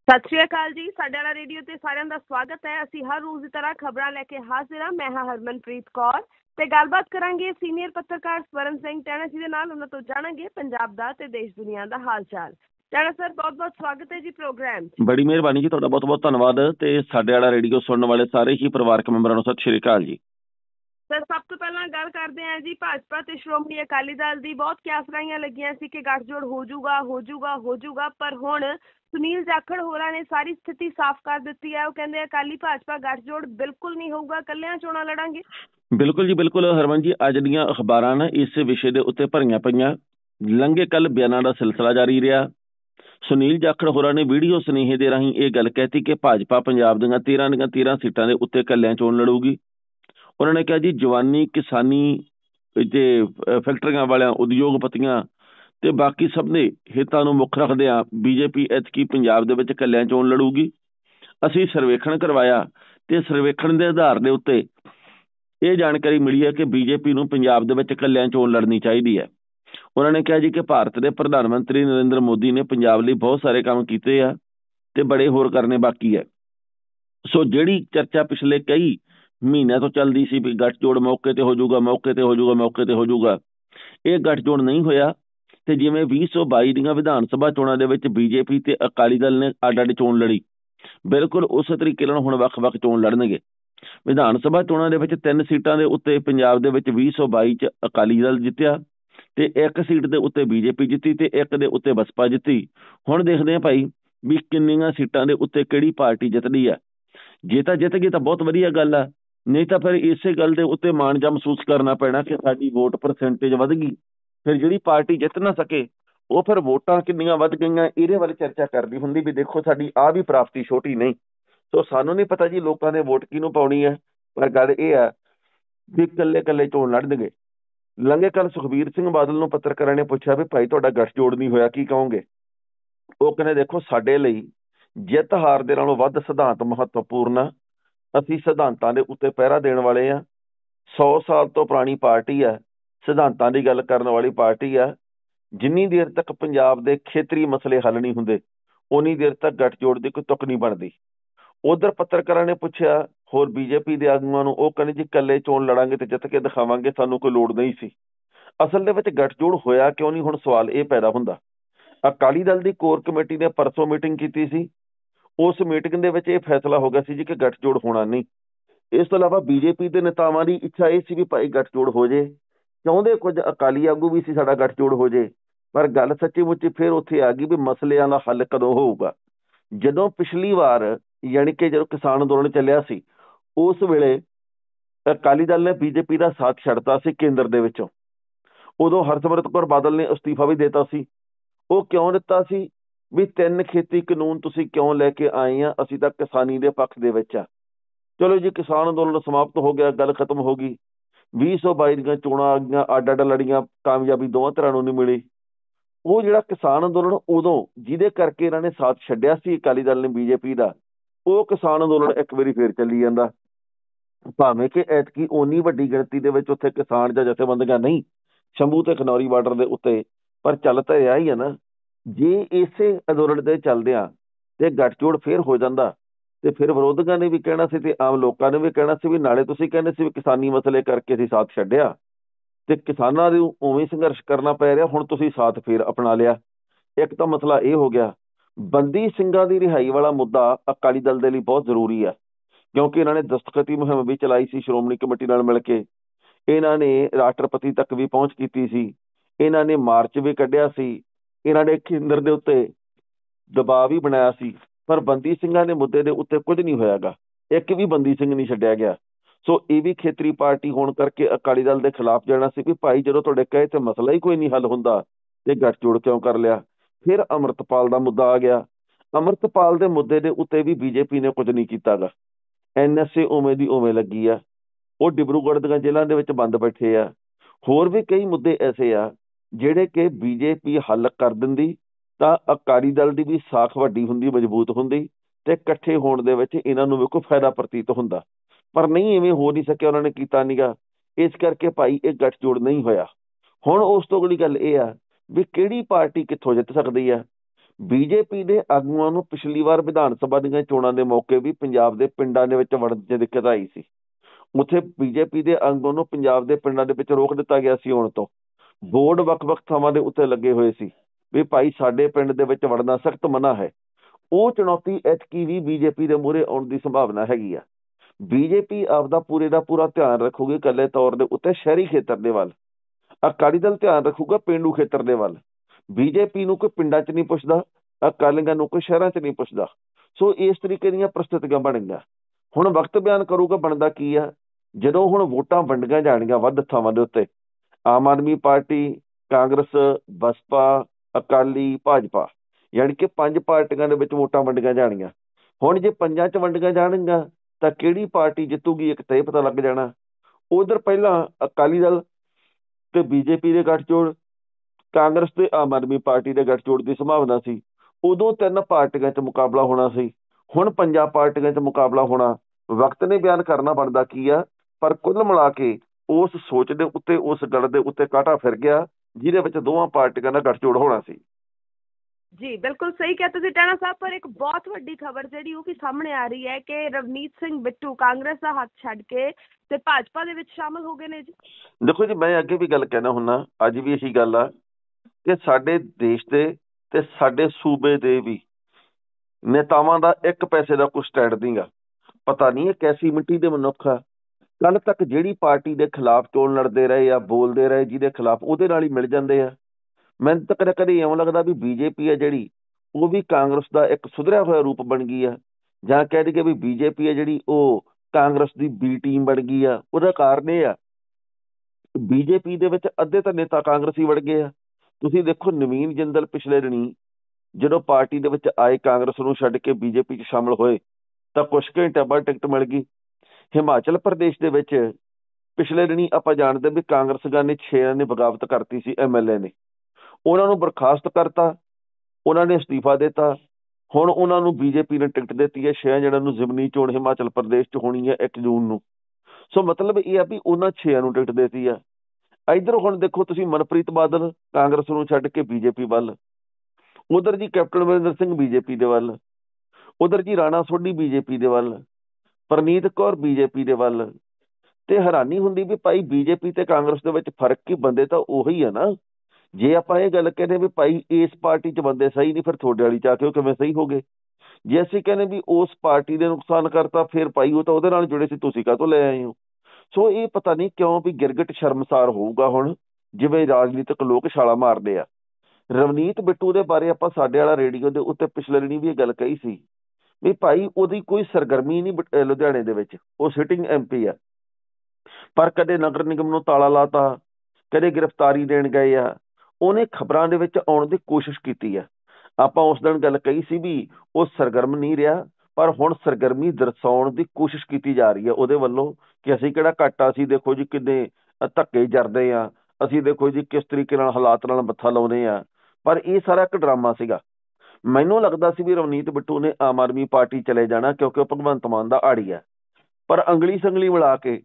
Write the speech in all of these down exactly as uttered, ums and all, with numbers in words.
सत श्री अकाल जी। साडे वाला रेडियो ते सारिਆਂ ਦਾ स्वागत है। ਅਸੀਂ हर रोज़ की तरह खबरां लैके हाजिर हाँ। मैं हाँ हरमनप्रीत कौर ते गलबात करांगे सीनियर पत्रकार स्वरण सिंह टैना जी दे नाल। उन्हां तो जाणांगे पंजाब दा ते देश दुनिया दा हाल चाल। टैना सर, बहुत बहुत स्वागत है जी प्रोग्राम। बड़ी मेहरबानी जी, तुहाडा बहुत बहुत धन्नवाद ते साडे वाला रेडियो सुनने वाले सारे ही परिवारक मैंबरां नूं सत श्री अकाल जी। सर, सब तो पहला गल करते हैं जी भाजपा ते श्रोमणी अकाली दल दी बहुत क्यासराइयां लगियां सी कि गठजोड़ हो जूगा हो जूगा हो जूगा, पर हुण सुनील जाखड़ होरां ने सारी स्थिति साफ कर दी है। वो कहते अकाली भाजपा गठजोड़ बिल्कुल नहीं होगा, कल्लियां चोणां लड़ांगे। बिल्कुल जी बिल्कुल हरमन जी, अज दीयां अखबारां ना इस विषय के उत्ते भरियां पईयां। लंघे कल बयानां दा सिलसिला जारी रहा। सुनील जाखड़ होरां ने वीडियो सुनेहे दे राहीं ये गल कहती कि भाजपा पंजाब दीयां तेरह दीयां तेरह सीटां दे उत्ते कल्लियां चोण लड़ूगी। उन्होंने कहा जी जवानी किसानी ते फैक्टरियां वालियां उद्योगपतियां ते बाकी सब ने हितां नूं मुख रखदिआं बीजेपी एतकी पंजाब दे विच कल्लियां चोण लड़ूगी। असीं सर्वेखण करवाया ते सर्वेखण दे आधार दे उत्ते ਇਹ ਜਾਣਕਾਰੀ ਮਿਲੀ ਹੈ ਕਿ ਬੀਜੇਪੀ ਨੂੰ ਪੰਜਾਬ ਦੇ ਵਿੱਚ ਇਕੱਲਿਆਂ ਚੋਣ ਲੜਨੀ ਚਾਹੀਦੀ ਹੈ। ਉਹਨਾਂ ਨੇ ਕਿਹਾ ਜੀ ਕਿ ਭਾਰਤ ਦੇ ਪ੍ਰਧਾਨ ਮੰਤਰੀ ਨਰਿੰਦਰ ਮੋਦੀ ਨੇ ਪੰਜਾਬ ਲਈ ਬਹੁਤ ਸਾਰੇ ਕੰਮ ਕੀਤੇ ਆ ਤੇ ਬੜੇ ਹੋਰ ਕਰਨੇ ਬਾਕੀ ਹੈ। ਸੋ ਜਿਹੜੀ ਚਰਚਾ ਪਿਛਲੇ ਕਈ ਮਹੀਨਿਆਂ ਤੋਂ ਚੱਲਦੀ ਸੀ ਵੀ ਗੱਠਜੋੜ ਮੌਕੇ ਤੇ ਹੋ ਜਾਊਗਾ ਮੌਕੇ ਤੇ ਹੋ ਜਾਊਗਾ ਮੌਕੇ ਤੇ ਹੋ ਜਾਊਗਾ, ਇਹ ਗੱਠਜੋੜ ਨਹੀਂ ਹੋਇਆ। ਤੇ ਜਿਵੇਂ ਵੀਹ ਸੌ ਬਾਈ ਦੀਆਂ ਵਿਧਾਨ ਸਭਾ ਚੋਣਾਂ ਦੇ ਵਿੱਚ ਬੀਜੇਪੀ ਤੇ ਅਕਾਲੀ ਦਲ ਨੇ ਅੱਡ ਅੱਡ ਚੋਣ ਲੜੀ, ਬਿਲਕੁਲ ਉਸੇ ਤਰੀਕੇ ਨਾਲ ਹੁਣ ਵੱਖ-ਵੱਖ ਚੋਣ ਲੜਨਗੇ। ਵਿਧਾਨ ਸਭਾ ਚੋਣਾਂ ਦੇ ਵਿੱਚ ਤਿੰਨ ਸੀਟਾਂ ਦੇ ਉੱਤੇ ਪੰਜਾਬ ਦੇ ਵਿੱਚ ਵੀਹ ਸੌ ਬਾਈ ਚ ਅਕਾਲੀ ਦਲ ਜਿੱਤਿਆ ਤੇ ਇੱਕ ਸੀਟ ਦੇ ਉੱਤੇ ਬੀਜੇਪੀ ਜਿੱਤੀ ਤੇ ਇੱਕ ਦੇ ਉੱਤੇ ਬਸਪਾ ਜਿੱਤੀ। ਹੁਣ ਦੇਖਦੇ ਆ ਭਾਈ ਵੀ ਕਿੰਨੀਆਂ ਸੀਟਾਂ ਦੇ ਉੱਤੇ ਕਿਹੜੀ ਪਾਰਟੀ ਜਿੱਤਦੀ ਆ। ਜੇ ਤਾਂ ਜਿੱਤ ਗਈ ਤਾਂ ਬਹੁਤ ਵਧੀਆ ਗੱਲ ਆ, ਨਹੀਂ ਤਾਂ ਫਿਰ ਇਸੇ ਗੱਲ ਦੇ ਉੱਤੇ ਮਾਣਜਾ ਮਹਿਸੂਸ ਕਰਨਾ ਪੈਣਾ ਕਿ ਸਾਡੀ ਵੋਟ ਪਰਸੈਂਟੇਜ ਵਧ ਗਈ। ਫਿਰ ਜਿਹੜੀ ਪਾਰਟੀ ਜਿੱਤ ਨਾ ਸਕੇ ਉਹ ਫਿਰ ਵੋਟਾਂ ਕਿੰਨੀਆਂ ਵੱਧ ਗਈਆਂ ਇਹਦੇ ਵੱਲ ਚਰਚਾ ਕਰਦੀ ਹੁੰਦੀ ਵੀ ਦੇਖੋ ਸਾਡੀ ਆਹ ਵੀ ਪ੍ਰਾਪਤੀ ਛੋਟੀ ਨਹੀਂ। ਸੋ ਸਾਨੂੰ ਨਹੀਂ ਪਤਾ ਜੀ ਲੋਕਾਂ ਨੇ ਵੋਟ ਕਿਹਨੂੰ ਪਾਉਣੀ ਹੈ, ਪਰ ਗੱਲ ਇਹ ਆ ਵੀ ਇਕੱਲੇ ਇਕੱਲੇ ਚੋਣ ਲੜਨਗੇ। ਲੰਘੇ ਕੱਲ ਸੁਖਬੀਰ ਸਿੰਘ ਬਾਦਲ ਨੂੰ ਪੱਤਰਕਾਰਾਂ ਨੇ ਪੁੱਛਿਆ ਵੀ ਭਾਈ ਤੁਹਾਡਾ ਗੱਠਜੋੜ ਨਹੀਂ ਹੋਇਆ, ਕੀ ਕਹੋਗੇ? ਉਹ ਕਹਿੰਦੇ ਦੇਖੋ ਸਾਡੇ ਲਈ ਜਿੱਤ ਹਾਰ ਦੇ ਨਾਲੋਂ ਵੱਧ ਸਿਧਾਂਤ ਮਹੱਤਵਪੂਰਨ ਆ। ਅਸੀਂ ਸਿਧਾਂਤਾਂ ਦੇ ਉੱਤੇ ਪਹਿਰਾ ਦੇਣ ਵਾਲੇ ਆ। ਸੌ ਸਾਲ ਤੋਂ ਪੁਰਾਣੀ ਪਾਰਟੀ ਆ, ਸਿਧਾਂਤਾਂ ਦੀ ਗੱਲ ਕਰਨ ਵਾਲੀ ਪਾਰਟੀ ਆ। ਜਿੰਨੀ ਦੇਰ ਤੱਕ ਪੰਜਾਬ ਦੇ ਖੇਤਰੀ ਮਸਲੇ ਹੱਲ ਨਹੀਂ ਹੁੰਦੇ ਉਨੀ ਦੇਰ ਤੱਕ ਗੱਠਜੋੜ ਦੀ ਕੋਈ ਤੁਕ ਨਹੀਂ ਬਣਦੀ। ਉਧਰ ਪੱਤਰਕਾਰਾਂ ਨੇ ਪੁੱਛਿਆ ਹੋਰ ਬੀਜੇਪੀ ਦੇ ਆਗੂਆਂ ਨੂੰ, ਉਹ ਕਹਿੰਦੇ ਜੀ ਇਕੱਲੇ ਚੋਣ ਲੜਾਂਗੇ ਤੇ ਜਿੱਤ ਕੇ ਦਿਖਾਵਾਂਗੇ, ਸਾਨੂੰ ਕੋਈ ਲੋੜ ਨਹੀਂ ਸੀ। ਅਸਲ ਦੇ ਵਿੱਚ ਗੱਠਜੋੜ ਹੋਇਆ ਕਿਉਂ ਨਹੀਂ, ਹੁਣ ਸਵਾਲ ਇਹ ਪੈਦਾ ਹੁੰਦਾ। ਅਕਾਲੀ ਦਲ ਦੀ ਕੋਰ ਕਮੇਟੀ ਨੇ ਪਰਸੋਂ ਮੀਟਿੰਗ ਕੀਤੀ ਸੀ। ਉਸ ਮੀਟਿੰਗ ਦੇ ਵਿੱਚ ਇਹ ਫੈਸਲਾ ਹੋ ਗਿਆ ਸੀ ਜੀ ਕਿ ਗੱਠਜੋੜ ਹੋਣਾ ਨਹੀਂ। ਇਸ ਤੋਂ ਇਲਾਵਾ ਬੀਜੇਪੀ ਦੇ ਨੇਤਾਵਾਂ ਦੀ ਇੱਛਾ ਇਹ ਸੀ ਵੀ ਭਾਈ ਗੱਠਜੋੜ ਹੋ ਜੇ। ਚਾਹੁੰਦੇ ਕੁਝ ਅਕਾਲੀ ਆਗੂ ਵੀ ਸੀ ਸਾਡਾ ਗੱਠਜੋੜ ਹੋ ਜੇ, ਪਰ ਗੱਲ ਸੱਚੀ ਮੁੱਚੀ ਫਿਰ ਉੱਥੇ ਆ ਗਈ ਵੀ ਮਸਲਿਆਂ ਦਾ ਹੱਲ ਕਦੋਂ ਹੋਊਗਾ। ਜਦੋਂ ਪਿਛਲੀ ਵਾਰ ਯਾਨੀ ਕਿ ਜਦੋਂ ਕਿਸਾਨ ਅੰਦੋਲਨ ਚੱਲਿਆ ਸੀ ਉਸ ਵੇਲੇ ਅਕਾਲੀ ਦਲ ਨੇ ਬੀਜੇਪੀ ਦਾ ਸਾਥ ਛੱਡਤਾ ਸੀ ਕੇਂਦਰ ਦੇ ਵਿੱਚੋਂ। ਉਦੋਂ ਹਰਸਿਮਰਤ ਕੌਰ ਬਾਦਲ ਨੇ ਅਸਤੀਫਾ ਵੀ ਦਿੱਤਾ ਸੀ। ਉਹ ਕਿਉਂ ਦਿੱਤਾ ਸੀ ਵੀ ਤਿੰਨ ਖੇਤੀ ਕਾਨੂੰਨ ਤੁਸੀਂ ਕਿਉਂ ਲੈ ਕੇ ਆਏ ਆ, ਅਸੀਂ ਤਾਂ ਕਿਸਾਨੀ ਦੇ ਪੱਖ ਦੇ ਵਿੱਚ ਆ। ਚਲੋ ਜੀ ਕਿਸਾਨ ਅੰਦੋਲਨ ਸਮਾਪਤ ਹੋ ਗਿਆ, ਗੱਲ ਖਤਮ ਹੋ ਗਈ। ਵੀਹ ਸੌ ਬਾਈ ਦੀਆਂ ਚੋਣਾਂ ਆ ਗਈਆਂ, ਅੱਡ ਅੱਡ ਲੜੀਆਂ, ਕਾਮਯਾਬੀ ਦੋਵਾਂ ਧਿਰਾਂ ਨੂੰ ਨਹੀਂ ਮਿਲੀ। ਉਹ ਜਿਹੜਾ ਕਿਸਾਨ ਅੰਦੋਲਨ ਉਦੋਂ ਜਿਹਦੇ ਕਰਕੇ ਇਹਨਾਂ ਨੇ ਸਾਥ ਛੱਡਿਆ ਸੀ ਅਕਾਲੀ ਦਲ ਨੇ ਬੀਜੇਪੀ ਦਾ, ਉਹ ਕਿਸਾਨ ਅੰਦੋਲਨ ਇੱਕ ਵਾਰੀ ਫੇਰ ਚੱਲੀ ਜਾਂਦਾ। ਭਾਵੇਂ ਕਿ ਐਤਕੀ ਓਨੀ ਵੱਡੀ ਗਿਣਤੀ ਦੇ ਵਿੱਚ ਉੱਥੇ ਕਿਸਾਨ ਜਾਂ ਜਥੇਬੰਦੀਆਂ ਨਹੀਂ ਸ਼ੰਭੂ ਤੇ ਖਨੌਰੀ ਬਾਰਡਰ ਦੇ ਉੱਤੇ, ਪਰ ਚੱਲ ਤਾਂ ਰਿਹਾ ਹੀ ਹੈ ਨਾ। ਜੇ ਇਸੇ ਅੰਦੋਲਨ ਦੇ ਚੱਲਦਿਆਂ ਤੇ ਗੱਠਜੋੜ ਫੇਰ ਹੋ ਜਾਂਦਾ ਤੇ ਫਿਰ ਵਿਰੋਧੀਆਂ ਨੇ ਵੀ ਕਹਿਣਾ ਸੀ ਤੇ ਆਮ ਲੋਕਾਂ ਨੇ ਵੀ ਕਹਿਣਾ ਸੀ ਵੀ ਨਾਲੇ ਤੁਸੀਂ ਕਹਿੰਦੇ ਸੀ ਵੀ ਕਿਸਾਨੀ ਮਸਲੇ ਕਰਕੇ ਅਸੀਂ ਸਾਥ ਛੱਡਿਆ ਤੇ ਕਿਸਾਨਾਂ ਦੇ ਉਵੇਂ ਸੰਘਰਸ਼ ਕਰਨਾ ਪੈ ਰਿਹਾ, ਹੁਣ ਤੁਸੀਂ ਸਾਥ ਫੇਰ ਅਪਣਾ ਲਿਆ। ਇੱਕ ਤਾਂ ਮਸਲਾ ਇਹ ਹੋ ਗਿਆ। ਬੰਦੀ ਸਿੰਘਾਂ ਦੀ ਰਿਹਾਈ ਵਾਲਾ ਮੁੱਦਾ ਅਕਾਲੀ ਦਲ ਦੇ ਲਈ ਬਹੁਤ ਜ਼ਰੂਰੀ ਹੈ, ਕਿਉਂਕਿ ਇਹਨਾਂ ਨੇ ਦਸਤਖਤੀ ਮੁਹਿੰਮ ਵੀ ਚਲਾਈ ਸੀ ਸ਼੍ਰੋਮਣੀ ਕਮੇਟੀ ਨਾਲ ਮਿਲ ਕੇ। ਇਹਨਾਂ ਨੇ ਰਾਸ਼ਟਰਪਤੀ ਤੱਕ ਵੀ ਪਹੁੰਚ ਕੀਤੀ ਸੀ, ਇਹਨਾਂ ਨੇ ਮਾਰਚ ਵੀ ਕੱਢਿਆ ਸੀ, ਇਹਨਾਂ ਨੇ ਕੇਂਦਰ ਦੇ ਉੱਤੇ ਦਬਾਅ ਵੀ ਬਣਾਇਆ ਸੀ, ਪਰ ਬੰਦੀ ਸਿੰਘਾਂ ਦੇ ਮੁੱਦੇ ਦੇ ਉੱਤੇ ਕੁਝ ਨਹੀਂ ਹੋਇਆਗਾ। ਇੱਕ ਵੀ ਬੰਦੀ ਸਿੰਘ ਨਹੀਂ ਛੱਡਿਆ ਗਿਆ। ਸੋ ਇਹ ਵੀ ਖੇਤਰੀ ਪਾਰਟੀ ਹੋਣ ਕਰਕੇ ਅਕਾਲੀ ਦਲ ਦੇ ਖਿਲਾਫ ਜਾਣਾ ਸੀ ਵੀ ਭਾਈ ਜਦੋਂ ਤੁਹਾਡੇ ਕਹੇ ਤੇ ਮਸਲਾ ਹੀ ਕੋਈ ਨਹੀਂ ਹੱਲ ਹੁੰਦਾ ਤੇ ਗੱਠਜੋੜ ਕਿਉਂ ਕਰ ਲਿਆ। ਫਿਰ ਅੰਮ੍ਰਿਤਪਾਲ ਦਾ ਮੁੱਦਾ ਆ ਗਿਆ। ਅੰਮ੍ਰਿਤਪਾਲ ਦੇ ਮੁੱਦੇ ਦੇ ਉੱਤੇ ਵੀ ਬੀਜੇਪੀ ਨੇ ਕੁਝ ਨਹੀਂ ਕੀਤਾ ਗਾ। ਐਨ ਐਸ ਏ ਉਵੇਂ ਦੀ ਉਵੇਂ ਲੱਗੀ ਆ, ਉਹ ਡਿਬਰੂਗੜ੍ਹ ਦੀਆਂ ਜੇਲ੍ਹਾਂ ਦੇ ਵਿੱਚ ਬੰਦ ਬੈਠੇ ਆ। ਹੋਰ ਵੀ ਕਈ ਮੁੱਦੇ ਐਸੇ ਆ ਜਿਹੜੇ ਕਿ ਬੀਜੇਪੀ ਹੱਲ ਕਰ ਦਿੰਦੀ ਤਾਂ ਅਕਾਲੀ ਦਲ ਦੀ ਵੀ ਸਾਖ ਵੱਡੀ ਹੁੰਦੀ, ਮਜ਼ਬੂਤ ਹੁੰਦੀ ਤੇ ਇਕੱਠੇ ਹੋਣ ਦੇ ਵਿੱਚ ਇਹਨਾਂ ਨੂੰ ਵੀ ਕੋਈ ਫਾਇਦਾ ਪ੍ਰਤੀਤ ਹੁੰਦਾ। ਪਰ ਨਹੀਂ, ਇਵੇਂ ਹੋ ਨਹੀਂ ਸਕਿਆ, ਉਹਨਾਂ ਨੇ ਕੀਤਾ ਨੀਗਾ। ਇਸ ਕਰਕੇ ਭਾਈ ਇਹ ਗੱਠਜੋੜ ਨਹੀਂ ਹੋਇਆ। ਹੁਣ ਉਸ ਤੋਂ ਅਗਲੀ ਗੱਲ ਇਹ ਆ ਵੀ ਕਿਹੜੀ ਪਾਰਟੀ ਕਿੱਥੋਂ ਜਿੱਤ ਸਕਦੀ ਆ। ਬੀਜੇਪੀ ਦੇ ਆਗੂਆਂ ਨੂੰ ਪਿਛਲੀ ਵਾਰ ਵਿਧਾਨ ਸਭਾ ਦੀਆਂ ਚੋਣਾਂ ਦੇ ਮੌਕੇ ਵੀ ਪੰਜਾਬ ਦੇ ਪਿੰਡਾਂ ਦੇ ਵਿੱਚ ਵੜਨ 'ਚ ਦਿੱਕਤ ਆਈ ਸੀ। ਉੱਥੇ ਬੀਜੇਪੀ ਦੇ ਆਗੂਆਂ ਨੂੰ ਪੰਜਾਬ ਦੇ ਪਿੰਡਾਂ ਦੇ ਵਿੱਚ ਰੋਕ ਦਿੱਤਾ ਗਿਆ ਸੀ ਆਉਣ ਤੋਂ। ਬੋਰਡ ਵੱਖ-ਵੱਖ ਥਾਵਾਂ ਦੇ ਉੱਤੇ ਲੱਗੇ ਹੋਏ ਸੀ ਵੀ ਭਾਈ ਸਾਡੇ ਪਿੰਡ ਦੇ ਵਿੱਚ ਵੜਨਾ ਸਖਤ ਮਨਾ ਹੈ। ਉਹ ਚੁਣੌਤੀ ਐਤਕੀ ਵੀ ਬੀਜੇਪੀ ਦੇ ਮੂਹਰੇ ਆਉਣ ਦੀ ਸੰਭਾਵਨਾ ਹੈਗੀ ਆ। ਬੀਜੇਪੀ ਆਪਦਾ ਪੂਰੇ ਦਾ ਪੂਰਾ ਧਿਆਨ ਰੱਖੂਗੀ ਇਕੱਲੇ ਤੌਰ ਦੇ ਉੱਤੇ ਸ਼ਹਿਰੀ ਖੇਤਰ ਦੇ ਵੱਲ, ਅਕਾਲੀ ਦਲ ਧਿਆਨ ਰੱਖੂਗਾ ਪੇਂਡੂ ਖੇਤਰ ਦੇ ਵੱਲ। ਬੀਜੇਪੀ ਨੂੰ ਕੋਈ ਪਿੰਡਾਂ 'ਚ ਨਹੀਂ ਪੁੱਛਦਾ, ਅਕਾਲੀਆਂ ਨੂੰ ਕੋਈ ਸ਼ਹਿਰਾਂ 'ਚ ਨਹੀਂ ਪੁੱਛਦਾ। ਸੋ ਇਸ ਤਰੀਕੇ ਦੀਆਂ ਪ੍ਰਸਥਿਤੀਆਂ ਬਣ ਗਈਆਂ। ਹੁਣ ਵਕਤ ਬਿਆਨ ਕਰੂਗਾ ਬਣਦਾ ਕੀ ਆ। ਜਦੋਂ ਹੁਣ ਵੋਟਾਂ ਵੰਡੀਆਂ ਜਾਣਗੀਆਂ ਵੱਧ ਥਾਵਾਂ ਦੇ ਉੱਤੇ, ਆਮ ਆਦਮੀ ਪਾਰਟੀ, ਕਾਂਗਰਸ, ਬਸਪਾ, ਅਕਾਲੀ, ਭਾਜਪਾ, ਯਾਨੀ ਕਿ ਪੰਜ ਪਾਰਟੀਆਂ ਦੇ ਵਿੱਚ ਵੋਟਾਂ ਵੰਡੀਆਂ ਜਾਣਗੀਆਂ। ਹੁਣ ਜੇ ਪੰਜਾਂ 'ਚ ਵੰਡੀਆਂ ਜਾਣਗੀਆਂ ਤਾਂ ਕਿਹੜੀ ਪਾਰਟੀ ਜਿੱਤੂਗੀ ਇੱਕ ਤਾਂ ਇਹ ਪਤਾ ਲੱਗ ਜਾਣਾ। ਉਧਰ ਪਹਿਲਾਂ ਅਕਾਲੀ ਦਲ ਤੇ ਬੀਜੇਪੀ ਦੇ ਗੱਠਜੋੜ, ਕਾਂਗਰਸ ਤੇ ਆਮ ਆਦਮੀ ਪਾਰਟੀ ਦੇ ਗੱਠਜੋੜ ਦੀ ਸੰਭਾਵਨਾ ਸੀ। ਉਦੋਂ ਤਿੰਨ ਪਾਰਟੀਆਂ 'ਚ ਮੁਕਾਬਲਾ ਹੋਣਾ ਸੀ, ਹੁਣ ਪੰਜਾਂ ਪਾਰਟੀਆਂ 'ਚ ਮੁਕਾਬਲਾ ਹੋਣਾ। ਵਕਤ ਨੇ ਬਿਆਨ ਕਰਨਾ ਬਣਦਾ ਕੀ ਆ, ਪਰ ਕੁੱਲ ਮਿਲਾ ਕੇ ਉਸ ਸੋਚ ਦੇ ਉੱਤੇ, ਉਸ ਗੱਲ ਦੇ ਉੱਤੇ ਕਾਂਟਾ ਫਿਰ ਗਿਆ ਜਿਹਦੇ ਵਿੱਚ ਦੋਵਾਂ ਪਾਰਟੀਆਂ ਦਾ ਗੱਠਜੋੜ ਹੋਣਾ ਸੀ। ਜੀ ਬਿਲਕੁਲ ਸਹੀ ਕਿਹਾ ਤੁਸੀਂ ਟਾਣਾ ਸਾਹਿਬ। ਪਰ ਇੱਕ ਬਹੁਤ ਵੱਡੀ ਖਬਰ ਜਿਹੜੀ ਉਹ ਵੀ ਸਾਹਮਣੇ ਆ ਰਹੀ ਹੈ ਕਿ ਰਵਨੀਤ ਸਿੰਘ ਬਿੱਟੂ ਕਾਂਗਰਸ ਦਾ ਹੱਥ ਛੱਡ ਕੇ ਤੇ ਭਾਜਪਾ ਦੇ ਵਿੱਚ ਸ਼ਾਮਲ ਹੋ ਗਏ ਨੇ ਜੀ। ਦੇਖੋ ਜੀ, ਮੈਂ ਅੱਗੇ ਵੀ ਗੱਲ ਕਹਿਣਾ ਹੁੰਦਾ, ਅੱਜ ਵੀ ਇਹੀ ਗੱਲ ਆ ਕਿ ਸਾਡੇ ਦੇਸ਼ ਦੇ ਤੇ ਸਾਡੇ ਸੂਬੇ ਦੇ ਵੀ ਨੇਤਾਵਾਂ ਦਾ ਇੱਕ ਪੈਸੇ ਦਾ ਕੁਛ ਸਟੈਂਡ ਨਹੀਂ ਗਾ। ਪਤਾ ਨਹੀਂ ਇਹ ਕੈਸੀ ਮਿੱਟੀ ਦੇ ਮਨੁੱਖ ਆ। ਕੱਲ ਤੱਕ ਜਿਹੜੀ ਪਾਰਟੀ ਦੇ ਖਿਲਾਫ ਚੋਣ ਲੜਦੇ ਰਹੇ ਆ, ਬੋਲਦੇ ਰਹੇ ਜਿਹਦੇ ਖਿਲਾਫ, ਉਹਦੇ ਨਾਲ ਹੀ ਮਿਲ ਜਾਂਦੇ ਆ। ਮੈਨੂੰ ਤਾਂ ਕਦੇ ਕਦੇ ਇਉਂ ਲੱਗਦਾ ਵੀ ਬੀਜੇਪੀ ਆ ਜਿਹੜੀ, ਉਹ ਵੀ ਕਾਂਗਰਸ ਦਾ ਇੱਕ ਸੁਧਰਿਆ ਹੋਇਆ ਰੂਪ ਬਣ ਗਈ ਆ, ਜਾਂ ਕਹਿ ਦਈਏ ਵੀ ਬੀਜੇਪੀ ਆ ਜਿਹੜੀ ਉਹ ਕਾਂਗਰਸ ਦੀ ਬੀ ਟੀਮ ਬਣ ਗਈ ਆ। ਉਹਦਾ ਕਾਰਨ ਇਹ ਆ, ਬੀਜੇਪੀ ਦੇ ਵਿੱਚ ਅੱਧੇ ਤਾਂ ਨੇਤਾ ਕਾਂਗਰਸੀ ਵੜ ਗਏ ਆ। ਤੁਸੀਂ ਦੇਖੋ ਨਵੀਨ ਜਿੰਦਲ ਪਿਛਲੇ ਦਿਨੀ ਜਦੋਂ ਪਾਰਟੀ ਦੇ ਵਿੱਚ ਆਏ, ਕਾਂਗਰਸ ਨੂੰ ਛੱਡ ਕੇ ਬੀਜੇਪੀ 'ਚ ਸ਼ਾਮਲ ਹੋਏ ਤਾਂ ਕੁਛ ਘੰਟਿਆਂ ਬਾਅਦ ਟਿਕਟ ਮਿਲ ਗਈ। ਹਿਮਾਚਲ ਪ੍ਰਦੇਸ਼ ਦੇ ਵਿੱਚ ਪਿਛਲੇ ਦਿਨੀ ਆਪਾਂ ਜਾਣਦੇ ਵੀ ਕਾਂਗਰਸੀਆਂ ਨੇ ਛੇ ਨੇ ਬਗਾਵਤ ਕਰਤੀ ਸੀ, ਐਮ ਐਲ ਏ ਨੇ, ਉਹਨਾਂ ਨੂੰ ਬਰਖਾਸਤ ਕਰਤਾ, ਉਹਨਾਂ ਨੇ ਅਸਤੀਫਾ ਦਿੱਤਾ। ਹੁਣ ਉਹਨਾਂ ਨੂੰ ਬੀਜੇਪੀ ਨੇ ਟਿਕਟ ਦਿੱਤੀ ਹੈ। ਛੇ ਜਿਹੜਿਆਂ ਨੂੰ ਜ਼ਿਮਨੀ ਚੋਣ ਹਿਮਾਚਲ ਪ੍ਰਦੇਸ਼ 'ਚ ਹੋਣੀ ਹੈ ਇੱਕ ਜੂਨ ਨੂੰ। ਸੋ ਮਤਲਬ ਇਹ ਆ ਵੀ ਉਹਨਾਂ ਛੇ ਨੂੰ ਟਿਕਟ ਦਿੱਤੀ ਆ। ਇੱਧਰ ਹੁਣ ਦੇਖੋ ਤੁਸੀਂ, ਮਨਪ੍ਰੀਤ ਬਾਦਲ ਕਾਂਗਰਸ ਨੂੰ ਛੱਡ ਕੇ ਬੀਜੇਪੀ ਵੱਲ, ਉਧਰ ਜੀ ਕੈਪਟਨ ਅਮਰਿੰਦਰ ਸਿੰਘ ਬੀਜੇਪੀ ਦੇ ਵੱਲ, ਉਧਰ ਜੀ ਰਾਣਾ ਸੋਢੀ ਬੀਜੇਪੀ ਦੇ ਵੱਲ, ਪ੍ਰਨੀਤ ਕੌਰ ਬੀਜੇਪੀ ਦੇ ਵੱਲ। ਤੇ ਹੈਰਾਨੀ ਹੁੰਦੀ ਵੀ ਭਾਈ ਬੀਜੇਪੀ ਤੇ ਕਾਂਗਰਸ ਦੇ ਵਿੱਚ ਫਰਕ ਕੀ, ਬੰਦੇ ਤਾਂ ਉਹੀ ਆ ਨਾ। ਜੇ ਆਪਾਂ ਇਹ ਗੱਲ ਕਹਿੰਦੇ ਵੀ ਭਾਈ ਇਸ ਪਾਰਟੀ 'ਚ ਬੰਦੇ ਸਹੀ ਨਹੀਂ, ਫਿਰ ਤੁਹਾਡੇ ਵਾਲੀ 'ਚ ਆ ਕੇ ਉਹ ਕਿਵੇਂ ਸਹੀ ਹੋ ਗਏ? ਜੇ ਅਸੀਂ ਕਹਿੰਦੇ ਵੀ ਉਸ ਪਾਰਟੀ ਨੇ ਨੁਕਸਾਨ ਕਰਤਾ, ਫਿਰ ਭਾਈ ਉਹ ਤਾਂ ਉਹਦੇ ਨਾਲ ਜੁੜੇ ਸੀ, ਤੁਸੀਂ ਕਾਹਤੋਂ ਲੈ ਆਏ ਹੋ? ਸੋ ਇਹ ਪਤਾ ਨਹੀਂ ਕਿਉਂ ਵੀ ਗਿਰਗਟ ਸ਼ਰਮਸਾਰ ਹੋਊਗਾ ਹੁਣ, ਜਿਵੇਂ ਰਾਜਨੀਤਿਕ ਲੋਕ ਛਾਲਾ ਮਾਰਦੇ ਆ। ਰਵਨੀਤ ਬਿੱਟੂ ਦੇ ਬਾਰੇ ਆਪਾਂ ਸਾਡੇ ਵਾਲਾ ਰੇਡੀਓ ਦੇ ਉੱਤੇ ਪਿਛਲੇ ਦਿਨੀ ਵੀ ਇਹ ਗੱਲ ਕਹੀ ਸੀ ਵੀ ਭਾਈ ਉਹਦੀ ਕੋਈ ਸਰਗਰਮੀ ਨਹੀਂ ਲੁਧਿਆਣੇ ਦੇ ਵਿੱਚ। ਉਹ ਸਿਟਿੰਗ ਐਮ ਪੀ ਆ, ਪਰ ਕਦੇ ਨਗਰ ਨਿਗਮ ਨੂੰ ਤਾਲਾ ਲਾਤਾ, ਕਦੇ ਗ੍ਰਿਫਤਾਰੀ ਦੇਣ ਗਏ ਆ। ਉਹਨੇ ਖਬਰਾਂ ਦੇ ਵਿੱਚ ਆਉਣ ਦੀ ਕੋਸ਼ਿਸ਼ ਕੀਤੀ ਆ। ਆਪਾਂ ਉਸ ਦਿਨ ਗੱਲ ਕਹੀ ਸੀ ਵੀ ਉਹ ਸਰਗਰਮ ਨਹੀਂ ਰਿਹਾ, ਪਰ ਹੁਣ ਸਰਗਰਮੀ ਦਰਸਾਉਣ ਦੀ ਕੋਸ਼ਿਸ਼ ਕੀਤੀ ਜਾ ਰਹੀ ਹੈ ਉਹਦੇ ਵੱਲੋਂ ਕਿ ਅਸੀਂ ਕਿਹੜਾ ਘੱਟ ਆ, ਅਸੀਂ ਦੇਖੋ ਜੀ ਕਿੰਨੇ ਧੱਕੇ ਜਰਦੇ ਆ, ਅਸੀਂ ਦੇਖੋ ਜੀ ਕਿਸ ਤਰੀਕੇ ਨਾਲ ਹਾਲਾਤ ਨਾਲ ਮੱਥਾ ਲਾਉਂਦੇ ਆ। ਪਰ ਇਹ ਸਾਰਾ ਇੱਕ ਡਰਾਮਾ ਸੀਗਾ। ਮੈਨੂੰ ਲੱਗਦਾ ਸੀ ਵੀ ਰਵਨੀਤ ਬਿੱਟੂ ਨੇ ਆਮ ਆਦਮੀ ਪਾਰਟੀ ਚਲੇ ਜਾਣਾ ਕਿਉਂਕਿ ਉਹ ਭਗਵੰਤ ਮਾਨ ਦਾ ਆੜੀ ਆ, ਪਰ ਅੰਗਲੀ ਸੰਗਲੀ ਮਿਲਾ ਕੇ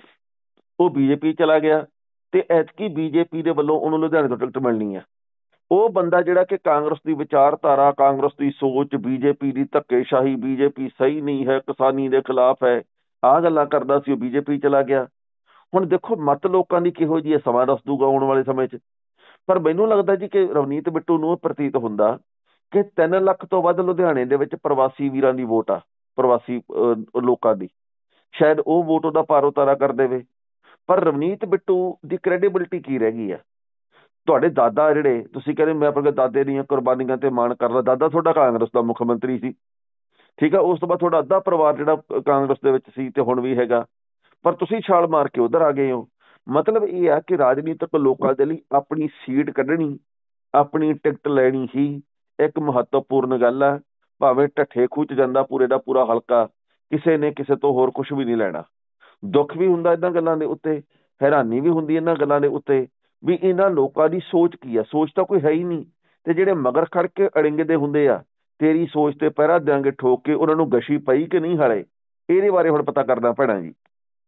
ਉਹ ਬੀਜੇਪੀ ਚਲਾ ਗਿਆ ਤੇ ਐਤਕੀ ਬੀਜੇਪੀ ਦੇ ਵੱਲੋਂ ਉਹਨੂੰ ਲੁਧਿਆਣੇ ਤੋਂ ਟਿਕਟ ਮਿਲਣੀ ਆ। ਉਹ ਬੰਦਾ ਜਿਹੜਾ ਕਿ ਕਾਂਗਰਸ ਦੀ ਵਿਚਾਰਧਾਰਾ, ਕਾਂਗਰਸ ਦੀ ਸੋਚ, ਬੀਜੇਪੀ ਦੀ ਧੱਕੇਸ਼ਾਹੀ, ਬੀਜੇਪੀ ਸਹੀ ਨਹੀਂ ਹੈ, ਕਿਸਾਨੀ ਦੇ ਖਿਲਾਫ ਹੈ, ਆਹ ਗੱਲਾਂ ਕਰਦਾ ਸੀ, ਉਹ ਬੀਜੇਪੀ ਚਲਾ ਗਿਆ। ਹੁਣ ਦੇਖੋ ਮਤ ਲੋਕਾਂ ਦੀ ਕਿਹੋ ਜਿਹੀ ਹੈ, ਸਮਾਂ ਦੱਸ ਦੂਗਾ ਆਉਣ ਵਾਲੇ ਸਮੇਂ 'ਚ। ਪਰ ਮੈਨੂੰ ਲੱਗਦਾ ਜੀ ਕਿ ਰਵਨੀਤ ਬਿੱਟੂ ਨੂੰ ਪ੍ਰਤੀਤ ਹੁੰਦਾ ਕਿ ਤਿੰਨ ਲੱਖ ਤੋਂ ਵੱਧ ਲੁਧਿਆਣੇ ਦੇ ਵਿੱਚ ਪ੍ਰਵਾਸੀ ਵੀਰਾਂ ਦੀ ਵੋਟ ਆ, ਪ੍ਰਵਾਸੀ ਲੋਕਾਂ ਦੀ। ਸ਼ਾਇਦ ਉਹ ਵੋਟ ਉਹਦਾ ਪਾਰ ਉਤਾਰਾ ਕਰ ਦੇਵੇ। ਪਰ ਰਵਨੀਤ ਬਿੱਟੂ ਦੀ ਕ੍ਰੈਡੀਬਿਲਿਟੀ ਕੀ ਰਹਿ ਗਈ ਆ? ਤੁਹਾਡੇ ਦਾਦਾ ਜਿਹੜੇ, ਤੁਸੀਂ ਕਹਿੰਦੇ ਮੈਂ ਆਪਣੇ ਦਾਦੇ ਦੀਆਂ ਕੁਰਬਾਨੀਆਂ ਤੇ ਮਾਣ ਕਰਦਾ, ਦਾਦਾ ਤੁਹਾਡਾ ਕਾਂਗਰਸ ਦਾ ਮੁੱਖ ਮੰਤਰੀ ਸੀ, ਠੀਕ ਆ। ਉਸ ਤੋਂ ਬਾਅਦ ਤੁਹਾਡਾ ਅੱਧਾ ਪਰਿਵਾਰ ਜਿਹੜਾ ਕਾਂਗਰਸ ਦੇ ਵਿੱਚ ਸੀ ਤੇ ਹੁਣ ਵੀ ਹੈਗਾ, ਪਰ ਤੁਸੀਂ ਛਾਲ ਮਾਰ ਕੇ ਉਧਰ ਆ ਗਏ ਹੋ। ਮਤਲਬ ਇਹ ਆ ਕਿ ਰਾਜਨੀਤਿਕ ਲੋਕਾਂ ਦੇ ਲਈ ਆਪਣੀ ਸੀਟ ਕੱਢਣੀ, ਆਪਣੀ ਟਿਕਟ ਲੈਣੀ ਹੀ ਇੱਕ ਮਹੱਤਵਪੂਰਨ ਗੱਲ ਆ। ਭਾਵੇਂ ਢੱਠੇ ਖੂਹ 'ਚ ਜਾਂਦਾ ਪੂਰੇ ਦਾ ਪੂਰਾ ਹਲਕਾ, ਕਿਸੇ ਨੇ ਕਿਸੇ ਤੋਂ ਹੋਰ ਕੁਝ ਵੀ ਨਹੀਂ ਲੈਣਾ। ਦੁੱਖ ਵੀ ਹੁੰਦਾ ਇਹਨਾਂ ਗੱਲਾਂ ਦੇ ਉੱਤੇ, ਹੈਰਾਨੀ ਵੀ ਹੁੰਦੀ ਇਹਨਾਂ ਗੱਲਾਂ ਦੇ ਉੱਤੇ ਵੀ ਇਹਨਾਂ ਲੋਕਾਂ ਦੀ ਸੋਚ ਕੀ ਆ। ਸੋਚ ਤਾਂ ਕੋਈ ਹੈ ਹੀ ਨਹੀਂ, ਤੇ ਜਿਹੜੇ ਮਗਰ ਖੜ ਕੇ ਅੜਿੰਗਦੇ ਹੁੰਦੇ ਆ ਤੇਰੀ ਸੋਚ ਤੇ ਪਹਿਰਾ ਦਿਆਂਗੇ ਠੋਕ ਕੇ, ਉਹਨਾਂ ਨੂੰ ਗਸ਼ੀ ਪਈ ਕਿ ਨਹੀਂ ਹਾਲੇ, ਇਹਦੇ ਬਾਰੇ ਹੁਣ ਪਤਾ ਕਰਨਾ ਪੈਣਾ ਜੀ।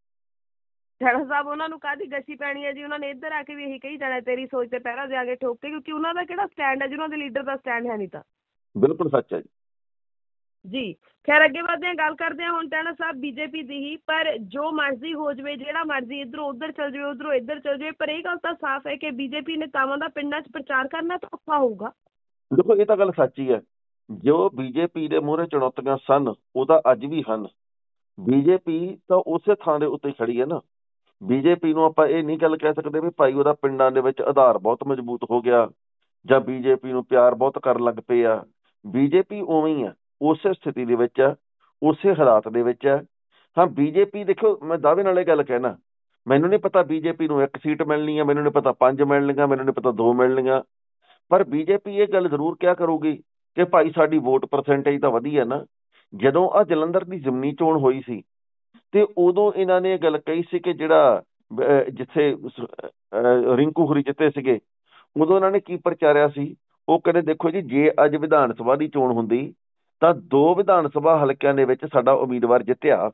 ਟਾਣਾ ਸਾਹਿਬ, ਉਹਨਾਂ ਨੂੰ ਕਾਹਦੀ ਗਸ਼ੀ ਪੈਣੀ ਹੈ ਜੀ? ਉਹਨਾਂ ਨੇ ਇੱਧਰ ਆ ਕੇ ਵੀ ਇਹੀ ਕਹੀ ਜਾਣਾ ਤੇਰੀ ਸੋਚ ਤੇ ਪਹਿਰਾ ਦਿਆਂਗੇ ਠੋਕ ਕੇ, ਕਿਉਂਕਿ ਉਹਨਾਂ ਦਾ ਕਿਹੜਾ ਸਟੈਂਡ ਹੈ ਜੀ? ਉਹਨਾਂ ਦੇ ਲੀਡਰ ਦਾ ਸਟੈਂਡ ਹੈ ਨਹੀਂ ਤਾਂ ਬਿਲਕੁਲ ਸੱਚ ਹੈ ਜੀ। ਜੀ ਖੈਰ ਅੱਗੇ ਵਧਦੇ ਹਾਂ, ਗੱਲ ਕਰਦੇ ਹਾਂ ਹੁਣ ਟਾਣਾ ਸਾਹਿਬ ਬੀਜੇਪੀ ਦੀ ਹੀ। ਪਰ ਜੋ ਮਰਜ਼ੀ ਹੋ ਜਾਵੇ, ਜਿਹੜਾ ਮਰਜ਼ੀ ਇੱਧਰੋਂ ਉੱਧਰ ਚੱਲ ਜਾਵੇ, ਉੱਧਰੋਂ ਇੱਧਰ ਚੱਲ ਜਾਵੇ, ਪਰ ਇਹ ਗੱਲ ਤਾਂ ਸਾਫ਼ ਹੈ ਕਿ ਬੀਜੇਪੀ ਨੇਤਾਵਾਂ ਦਾ ਪਿੰਡਾਂ 'ਚ ਪ੍ਰਚਾਰ ਕਰਨਾ ਤਾਂ ਔਖਾ ਹੋਊਗਾ। ਦੇਖੋ ਇਹ ਤਾਂ ਗੱਲ ਸੱਚੀ ਹੈ, ਜੋ ਬੀਜੇਪੀ ਦੇ ਮੂਹਰੇ ਚੁਣੌਤੀਆਂ ਸਨ ਉਹ ਤਾਂ ਅੱਜ ਵੀ ਹਨ। ਬੀਜੇਪੀ ਤਾਂ ਉਸੇ ਥਾਂ ਦੇ ਉੱਤੇ ਖੜੀ ਹੈ ਨਾ। ਬੀਜੇਪੀ ਨੂੰ ਆਪਾਂ ਇਹ ਨਹੀਂ ਗੱਲ ਕਹਿ ਸਕਦੇ ਵੀ ਭਾਈ ਉਹਦਾ ਪਿੰਡਾਂ ਦੇ ਵਿੱਚ ਆਧਾਰ ਬਹੁਤ ਮਜ਼ਬੂਤ ਹੋ ਗਿਆ ਜਾਂ ਬੀਜੇਪੀ ਨੂੰ ਪਿਆਰ ਬਹੁਤ ਕਰਨ ਲੱਗ ਪਏ ਆ। ਬੀਜੇਪੀ ਉਵੇਂ ਹੀ ਆ, ਉਸੇ ਸਥਿਤੀ ਦੇ ਵਿੱਚ ਆ, ਉਸੇ ਹਾਲਾਤ ਦੇ ਵਿੱਚ ਆ। ਹਾਂ ਬੀਜੇਪੀ ਦੇਖੋ, ਮੈਂ ਦਾਅਵੇ ਨਾਲ ਇਹ ਗੱਲ ਕਹਿਣਾ, ਮੈਨੂੰ ਨਹੀਂ ਪਤਾ ਬੀਜੇਪੀ ਨੂੰ ਇੱਕ ਸੀਟ ਮਿਲਣੀ ਆ, ਮੈਨੂੰ ਨਹੀਂ ਪਤਾ ਪੰਜ ਮਿਲਣੀਆਂ, ਮੈਨੂੰ ਨਹੀਂ ਪਤਾ ਦੋ ਮਿਲਣੀਆਂ, ਪਰ ਬੀਜੇਪੀ ਇਹ ਗੱਲ ਜ਼ਰੂਰ ਕਿਹਾ ਕਰੂਗੀ ਕਿ ਭਾਈ ਸਾਡੀ ਵੋਟ ਪਰਸੈਂਟੇਜ ਤਾਂ ਵਧੀ ਹੈ ਨਾ। ਜਦੋਂ ਆ ਜਲੰਧਰ ਦੀ ਜ਼ਿਮਨੀ ਚੋਣ ਹੋਈ ਸੀ ਤੇ ਉਦੋਂ ਇਹਨਾਂ ਨੇ ਇਹ ਗੱਲ ਕਹੀ ਸੀ ਕਿ ਜਿਹੜਾ ਜਿੱਥੇ ਰਿੰਕੂ ਖੁਰੀ ਜਿੱਤੇ ਸੀਗੇ, ਉਦੋਂ ਇਹਨਾਂ ਨੇ ਕੀ ਪ੍ਰਚਾਰਿਆ ਸੀ? ਉਹ ਕਹਿੰਦੇ ਦੇਖੋ ਜੀ, ਜੇ ਅੱਜ ਵਿਧਾਨ ਸਭਾ ਦੀ ਚੋਣ ਹੁੰਦੀ ਤਾਂ ਦੋ ਵਿਧਾਨ ਸਭਾ ਹਲਕਿਆਂ ਦੇ ਵਿੱਚ ਸਾਡਾ ਉਮੀਦਵਾਰ ਜਿੱਤਿਆ।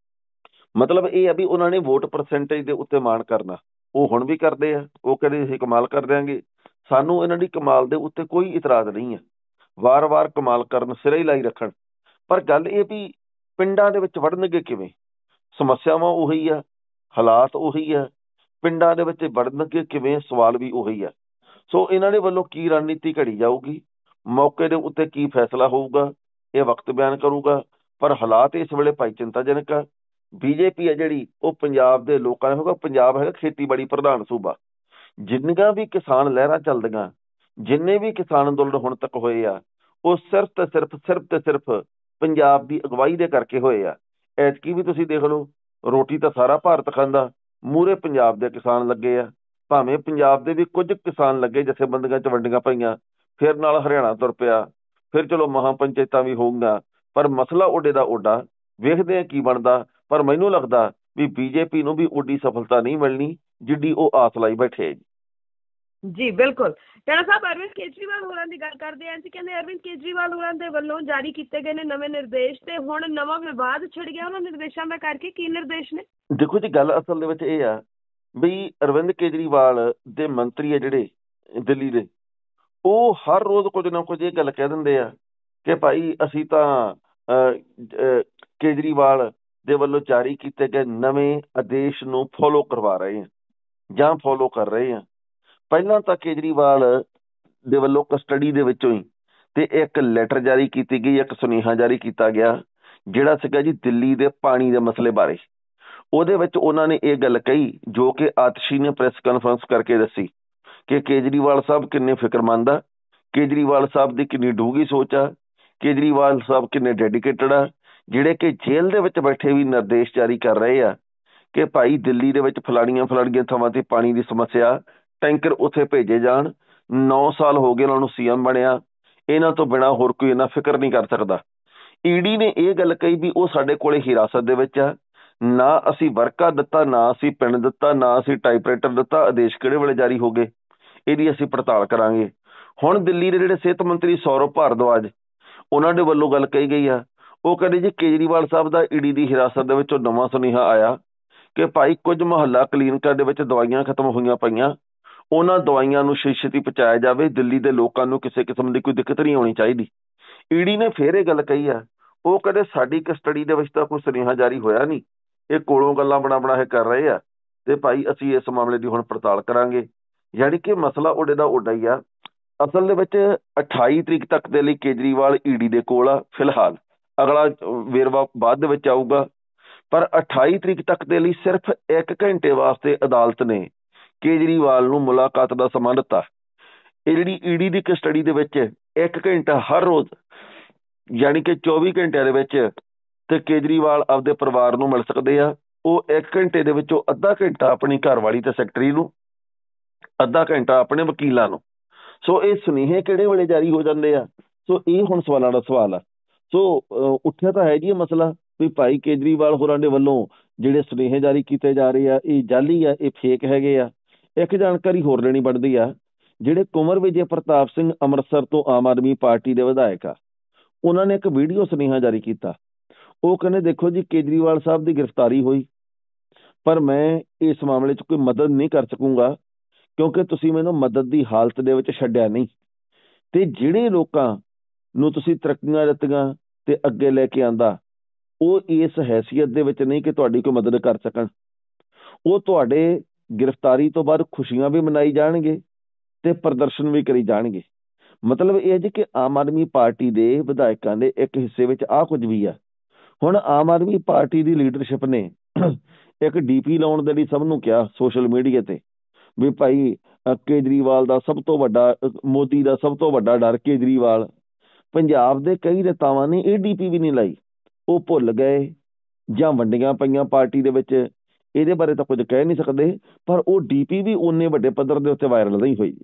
ਮਤਲਬ ਇਹ ਆ ਵੀ ਉਹਨਾਂ ਨੇ ਵੋਟ ਪਰਸੈਂਟੇਜ ਦੇ ਉੱਤੇ ਮਾਣ ਕਰਨਾ। ਉਹ ਹੁਣ ਵੀ ਕਰਦੇ ਆ, ਉਹ ਕਹਿੰਦੇ ਅਸੀਂ ਕਮਾਲ ਕਰ ਦਿਆਂਗੇ। ਸਾਨੂੰ ਇਹਨਾਂ ਦੀ ਕਮਾਲ ਦੇ ਉੱਤੇ ਕੋਈ ਇਤਰਾਜ਼ ਨਹੀਂ ਹੈ, ਵਾਰ-ਵਾਰ ਕਮਾਲ ਕਰਨ, ਸਿਰੇ ਹੀ ਲਾਈ ਰੱਖਣ। ਪਰ ਗੱਲ ਇਹ ਵੀ ਪਿੰਡਾਂ ਦੇ ਵਿੱਚ ਵੜਨਗੇ ਕਿਵੇਂ? ਸਮੱਸਿਆਵਾਂ ਉਹੀ ਆ, ਹਾਲਾਤ ਉਹੀ ਆ, ਪਿੰਡਾਂ ਦੇ ਵਿੱਚ ਵੜਨਗੇ ਕਿਵੇਂ? ਸਵਾਲ ਵੀ ਉਹੀ ਆ। ਸੋ ਇਹਨਾਂ ਦੇ ਵੱਲੋਂ ਕੀ ਰਣਨੀਤੀ ਘੜੀ ਜਾਊਗੀ, ਮੌਕੇ ਦੇ ਉੱਤੇ ਕੀ ਫੈਸਲਾ ਹੋਊਗਾ, ਇਹ ਵਕਤ ਬਿਆਨ ਕਰੂਗਾ। ਪਰ ਹਾਲਾਤ ਇਸ ਵੇਲੇ ਭਾਈ ਚਿੰਤਾਜਨਕ ਆ। ਬੀਜੇਪੀ ਆ ਜਿਹੜੀ ਉਹ ਪੰਜਾਬ ਦੇ ਲੋਕਾਂ ਨੇ, ਹੋਗਾ ਪੰਜਾਬ ਹੈਗਾ ਖੇਤੀਬਾੜੀ ਪ੍ਰਧਾਨ ਸੂਬਾ, ਜਿੰਨੀਆਂ ਵੀ ਕਿਸਾਨ ਲਹਿਰਾਂ ਚੱਲਦੀਆਂ, ਜਿੰਨੇ ਵੀ ਕਿਸਾਨ ਅੰਦੋਲਨ ਹੁਣ ਤੱਕ ਹੋਏ ਆ, ਉਹ ਸਿਰਫ ਤੇ ਸਿਰਫ ਸਿਰਫ ਤੇ ਸਿਰਫ ਪੰਜਾਬ ਦੀ ਅਗਵਾਈ ਦੇ ਕਰਕੇ ਹੋਏ ਆ। ਐਤਕੀ ਵੀ ਤੁਸੀਂ ਦੇਖ ਲਓ, ਰੋਟੀ ਤਾਂ ਸਾਰਾ ਭਾਰਤ ਖਾਂਦਾ, ਮੂਹਰੇ ਪੰਜਾਬ ਦੇ ਕਿਸਾਨ ਲੱਗੇ ਆ। ਭਾਵੇਂ ਪੰਜਾਬ ਦੇ ਵੀ ਕੁਝ ਕਿਸਾਨ ਲੱਗੇ, ਜਥੇਬੰਦੀਆਂ 'ਚ ਵੰਡੀਆਂ ਪਈਆਂ, ਫਿਰ ਨਾਲ ਹਰਿਆਣਾ ਤੁਰ ਪਿਆ, ਫਿਰ ਚਲੋ ਮਹਾਂ ਪੰਚਾਇਤਾਂ ਵੀ ਹੋਊਗੀਆਂ, ਪਰ ਮਸਲਾ ਓਡੇ ਦਾ ਓਡਾ। ਵੇਖਦੇ ਆ ਕੀ ਬਣਦਾ। ਪਰ ਮੈਨੂੰ ਲੱਗਦਾ ਵੀ ਬੀਜੇਪੀ ਨੂੰ ਵੀ ਓਡੀ ਸਫਲਤਾ ਨਹੀਂ ਮਿਲਣੀ ਜਿੱਡੀ ਉਹ ਆਸ ਲਾਈ ਬੈਠੇ ਹੈ ਜੀ। ਜੀ ਬਿਲਕੁਲ। ਟਾਣਾ ਸਾਹਿਬ ਅਰਵਿੰਦ ਕੇਜਰੀਵਾਲ ਹੋਰਾਂ ਦੀ ਗੱਲ ਕਰਦੇ ਹਾਂ ਜੀ। ਕਹਿੰਦੇ ਅਰਵਿੰਦ ਕੇਜਰੀਵਾਲ ਹੋਰਾਂ ਦੇ ਵੱਲੋਂ ਜਾਰੀ ਕੀਤੇ ਗਏ ਨੇ ਨਵੇਂ ਨਿਰਦੇਸ਼, ਤੇ ਹੁਣ ਨਵਾਂ ਵਿਵਾਦ ਛਿੜ ਗਿਆ ਉਹਨਾਂ ਨਿਰਦੇਸ਼ਾਂ ਦਾ ਕਰਕੇ। ਕੀ ਨਿਰਦੇਸ਼ ਨੇ? ਦੇਖੋ ਜੀ, ਗੱਲ ਅਸਲ ਦੇ ਵਿੱਚ ਇਹ ਆ ਵੀ ਅਰਵਿੰਦ ਕੇਜਰੀਵਾਲ ਦੇ ਮੰਤਰੀ ਆ ਜਿਹੜੇ ਦਿੱਲੀ ਦੇ, ਉਹ ਹਰ ਰੋਜ਼ ਕੁਝ ਨਾ ਕੁਝ ਇਹ ਗੱਲ ਕਹਿ ਦਿੰਦੇ ਆ ਕਿ ਭਾਈ ਅਸੀਂ ਤਾਂ ਕੇਜਰੀਵਾਲ ਦੇ ਵੱਲੋਂ ਜਾਰੀ ਕੀਤੇ ਗਏ ਨਵੇਂ ਆਦੇਸ਼ ਨੂੰ ਫੋਲੋ ਕਰਵਾ ਰਹੇ ਹਾਂ ਜਾਂ ਫੋਲੋ ਕਰ ਰਹੇ ਹਾਂ। ਪਹਿਲਾਂ ਤਾਂ ਕੇਜਰੀਵਾਲ ਦੇ ਵੱਲੋਂ ਕਸਟਡੀ ਦੇ ਵਿੱਚੋਂ ਹੀ ਤੇ ਇੱਕ ਲੈਟਰ ਜਾਰੀ ਕੀਤੀ ਗਈ, ਇੱਕ ਸੁਨੇਹਾ ਜਾਰੀ ਕੀਤਾ ਗਿਆ, ਜਿਹੜਾ ਸੀਗਾ ਜੀ ਦਿੱਲੀ ਦੇ ਪਾਣੀ ਦੇ ਮਸਲੇ ਬਾਰੇ। ਉਹਦੇ ਵਿੱਚ ਉਹਨਾਂ ਨੇ ਇਹ ਗੱਲ ਕਹੀ, ਜੋ ਕਿ ਆਤਸ਼ੀ ਨੇ ਪ੍ਰੈਸ ਕਾਨਫਰੰਸ ਕਰਕੇ ਦੱਸੀ, ਕਿ ਕੇਜਰੀਵਾਲ ਸਾਹਿਬ ਕਿੰਨੇ ਫਿਕਰਮੰਦ ਆ, ਕੇਜਰੀਵਾਲ ਸਾਹਿਬ ਦੀ ਕਿੰਨੀ ਡੂੰਘੀ ਸੋਚ ਆ, ਕੇਜਰੀਵਾਲ ਸਾਹਿਬ ਕਿੰਨੇ ਡੈਡੀਕੇਟਡ ਆ, ਜਿਹੜੇ ਕਿ ਜੇਲ੍ਹ ਦੇ ਵਿੱਚ ਬੈਠੇ ਵੀ ਨਿਰਦੇਸ਼ ਜਾਰੀ ਕਰ ਰਹੇ ਆ ਕਿ ਭਾਈ ਦਿੱਲੀ ਦੇ ਵਿੱਚ ਫਲਾਣੀਆਂ ਫਲਾਣੀਆਂ ਥਾਵਾਂ ਤੇ ਪਾਣੀ ਦੀ ਸਮੱਸਿਆ, ਟੈਂਕਰ ਉੱਥੇ ਭੇਜੇ ਜਾਣ। ਨੌ ਸਾਲ ਹੋ ਗਏ ਉਹਨਾਂ ਨੂੰ ਸੀ ਐਮ ਬਣਿਆ, ਇਹਨਾਂ ਤੋਂ ਬਿਨਾਂ ਹੋਰ ਕੋਈ ਇਹਨਾਂ ਫਿਕਰ ਨਹੀਂ ਕਰ ਸਕਦਾ। ਈਡੀ ਨੇ ਇਹ ਗੱਲ ਕਹੀ ਵੀ ਉਹ ਸਾਡੇ ਕੋਲੇ ਹਿਰਾਸਤ ਦੇ ਵਿੱਚ ਆ, ਨਾ ਅਸੀਂ ਵਰਕਾ ਦਿੱਤਾ, ਨਾ ਅਸੀਂ ਪਿੰਨ ਦਿੱਤਾ, ਨਾ ਅਸੀਂ ਟਾਈਪਰਾਈਟਰ ਦਿੱਤਾ, ਆਦੇਸ਼ ਕਿਹੜੇ ਵੇਲੇ ਜਾਰੀ ਹੋ ਗਏ, ਇਹਦੀ ਅਸੀਂ ਪੜਤਾਲ ਕਰਾਂਗੇ। ਹੁਣ ਦਿੱਲੀ ਦੇ ਜਿਹੜੇ ਸਿਹਤ ਮੰਤਰੀ ਸੌਰਵ ਭਾਰਦਵਾਜ, ਉਹਨਾਂ ਦੇ ਵੱਲੋਂ ਗੱਲ ਕਹੀ ਗਈ ਆ, ਉਹ ਕਹਿੰਦੇ ਜੀ ਕੇਜਰੀਵਾਲ ਸਾਹਿਬ ਦਾ ਈਡੀ ਦੀ ਹਿਰਾਸਤ ਦੇ ਵਿੱਚੋਂ ਨਵਾਂ ਸੁਨੇਹਾ ਆਇਆ ਕਿ ਭਾਈ ਕੁਝ ਮੁਹੱਲਾ ਕਲੀਨਿਕਾਂ ਦੇ ਵਿੱਚ ਦਵਾਈਆਂ ਖਤਮ ਹੋਈਆਂ ਪਈਆਂ, ਉਹਨਾਂ ਦਵਾਈਆਂ ਨੂੰ ਛੇਤੀ ਛੇਤੀ ਪਹੁੰਚਾਇਆ ਜਾਵੇ, ਦਿੱਲੀ ਦੇ ਲੋਕਾਂ ਨੂੰ ਕਿਸੇ ਕਿਸਮ ਦੀ ਕੋਈ ਦਿੱਕਤ ਨਹੀਂ ਆਉਣੀ ਚਾਹੀਦੀ। ਈਡੀ ਨੇ ਫਿਰ ਇਹ ਗੱਲ ਕਹੀ ਆ, ਉਹ ਕਹਿੰਦੇ ਸਾਡੀ ਕਸਟਡੀ ਦੇ ਵਿੱਚ ਤਾਂ ਕੋਈ ਸੁਨੇਹਾ ਜਾਰੀ ਹੋਇਆ ਨਹੀਂ, ਇਹ ਕੋਲੋਂ ਗੱਲਾਂ ਬਣਾ ਬਣਾ ਕੇ ਕਰ ਰਹੇ ਆ, ਤੇ ਭਾਈ ਅਸੀਂ ਇਸ ਮਾਮਲੇ ਦੀ ਹੁਣ ਪੜਤਾਲ ਕਰਾਂਗੇ। ਯਾਨੀ ਕਿ ਮਸਲਾ ਓਡੇ ਦਾ ਓਡਾ ਹੀ ਆ। ਅਸਲ ਦੇ ਵਿੱਚ ਅਠਾਈ ਤਰੀਕ ਤੱਕ ਦੇ ਲਈ ਕੇਜਰੀਵਾਲ ਈਡੀ ਦੇ ਕੋਲ ਆ ਫਿਲਹਾਲ, ਅਗਲਾ ਵੇਰਵਾ ਬਾਅਦ ਦੇ ਵਿੱਚ ਆਊਗਾ। ਪਰ ਅਠਾਈ ਤਰੀਕ ਤੱਕ ਦੇ ਲਈ ਸਿਰਫ ਇੱਕ ਘੰਟੇ ਵਾਸਤੇ ਅਦਾਲਤ ਨੇ ਕੇਜਰੀਵਾਲ ਨੂੰ ਮੁਲਾਕਾਤ ਦਾ ਸਮਾਂ ਦਿੱਤਾ। ਇਹ ਜਿਹੜੀ ਈਡੀ ਦੀ ਕਸਟਡੀ ਦੇ ਵਿੱਚ ਇੱਕ ਘੰਟਾ ਹਰ ਰੋਜ਼, ਯਾਨੀ ਕਿ ਚੌਵੀ ਘੰਟਿਆਂ ਦੇ ਵਿੱਚ ਤੇ ਕੇਜਰੀਵਾਲ ਆਪਦੇ ਪਰਿਵਾਰ ਨੂੰ ਮਿਲ ਸਕਦੇ ਆ। ਉਹ ਇੱਕ ਘੰਟੇ ਦੇ ਵਿੱਚੋਂ ਅੱਧਾ ਘੰਟਾ ਆਪਣੀ ਘਰਵਾਲੀ ਤੇ ਸੈਕਟਰੀ ਨੂੰ, ਅੱਧਾ ਘੰਟਾ ਆਪਣੇ ਵਕੀਲਾਂ ਨੂੰ। ਸੋ ਇਹ ਸੁਨੇਹੇ ਕਿਹੜੇ ਵੇਲੇ ਜਾਰੀ ਹੋ ਜਾਂਦੇ ਆ? ਸੋ ਇਹ ਹੁਣ ਸਵਾਲਾਂ ਦਾ ਸਵਾਲ ਆ। ਸੋ ਉੱਠਿਆ ਤਾਂ ਹੈ ਜੀ ਇਹ ਮਸਲਾ ਵੀ ਭਾਈ ਕੇਜਰੀਵਾਲ ਹੋਰਾਂ ਦੇ ਵੱਲੋਂ ਜਿਹੜੇ ਸੁਨੇਹੇ ਜਾਰੀ ਕੀਤੇ ਜਾ ਰਹੇ ਆ ਇਹ ਜਾਲੀ ਆ, ਇਹ ਫੇਕ ਹੈਗੇ ਆ। ਇੱਕ ਜਾਣਕਾਰੀ ਹੋਰ ਲੈਣੀ ਬਣਦੀ ਆ, ਜਿਹੜੇ ਕੁੰਵਰ ਵਿਜੇ ਪ੍ਰਤਾਪ ਸਿੰਘ ਅੰਮ੍ਰਿਤਸਰ ਤੋਂ ਆਮ ਆਦਮੀ ਪਾਰਟੀ ਦੇ ਵਿਧਾਇਕ ਆ, ਉਹਨਾਂ ਨੇ ਇੱਕ ਵੀਡੀਓ ਸੁਨੇਹਾ ਜਾਰੀ ਕੀਤਾ। ਉਹ ਕਹਿੰਦੇ ਦੇਖੋ ਜੀ, ਕੇਜਰੀਵਾਲ ਸਾਹਿਬ ਦੀ ਗ੍ਰਿਫਤਾਰੀ ਹੋਈ, ਪਰ ਮੈਂ ਇਸ ਮਾਮਲੇ 'ਚ ਕੋਈ ਮਦਦ ਨਹੀਂ ਕਰ ਸਕੂੰਗਾ ਕਿਉਂਕਿ ਤੁਸੀਂ ਮੈਨੂੰ ਮਦਦ ਦੀ ਹਾਲਤ ਦੇ ਵਿੱਚ ਛੱਡਿਆ ਨਹੀਂ। ਤੇ ਜਿਹੜੇ ਲੋਕਾਂ ਨੂੰ ਤੁਸੀਂ ਤਰੱਕੀਆਂ ਦਿੱਤੀਆਂ ਤੇ ਅੱਗੇ ਲੈ ਕੇ ਆਂਦਾ, ਉਹ ਇਸ ਹੈਸੀਅਤ ਦੇ ਵਿੱਚ ਨਹੀਂ ਕਿ ਤੁਹਾਡੀ ਕੋਈ ਮਦਦ ਕਰ ਸਕਣ। ਉਹ ਤੁਹਾਡੇ ਗ੍ਰਿਫਤਾਰੀ ਤੋਂ ਬਾਅਦ ਖੁਸ਼ੀਆਂ ਵੀ ਮਨਾਈ ਜਾਣਗੇ ਤੇ ਪ੍ਰਦਰਸ਼ਨ ਵੀ ਕਰੀ ਜਾਣਗੇ। ਮਤਲਬ ਇਹ ਹੈ ਜੀ ਕਿ ਆਮ ਆਦਮੀ ਪਾਰਟੀ ਦੇ ਵਿਧਾਇਕਾਂ ਦੇ ਇੱਕ ਹਿੱਸੇ ਵਿੱਚ ਆਹ ਕੁਝ ਵੀ ਆ। ਹੁਣ ਆਮ ਆਦਮੀ ਪਾਰਟੀ ਦੀ ਲੀਡਰਸ਼ਿਪ ਨੇ ਇੱਕ ਡੀਪੀ ਲਾਉਣ ਦੇ ਲਈ ਸਭ ਨੂੰ ਕਿਹਾ ਸੋਸ਼ਲ ਮੀਡੀਆ ਤੇ ਵੀ ਭਾਈ ਅਹ ਕੇਜਰੀਵਾਲ ਦਾ ਸਭ ਤੋਂ ਵੱਡਾ ਅਹ ਮੋਦੀ ਦਾ ਸਭ ਤੋਂ ਵੱਡਾ ਡਰ ਕੇਜਰੀਵਾਲ। ਪੰਜਾਬ ਦੇ ਕਈ ਨੇਤਾਵਾਂ ਨੇ ਇਹ ਡੀਪੀ ਵੀ ਨਹੀਂ ਲਾਈ, ਉਹ ਭੁੱਲ ਗਏ ਜਾਂ ਵੰਡੀਆਂ ਪਈਆਂ ਪਾਰਟੀ ਦੇ ਵਿੱਚ, ਇਹਦੇ ਬਾਰੇ ਤਾਂ ਕੁਝ ਕਹਿ ਨਹੀਂ ਸਕਦੇ, ਪਰ ਉਹ ਡੀਪੀ ਵੀ ਓਨੇ ਵੱਡੇ ਪੱਧਰ ਦੇ ਉੱਤੇ ਵਾਇਰਲ ਨਹੀਂ ਹੋਈ।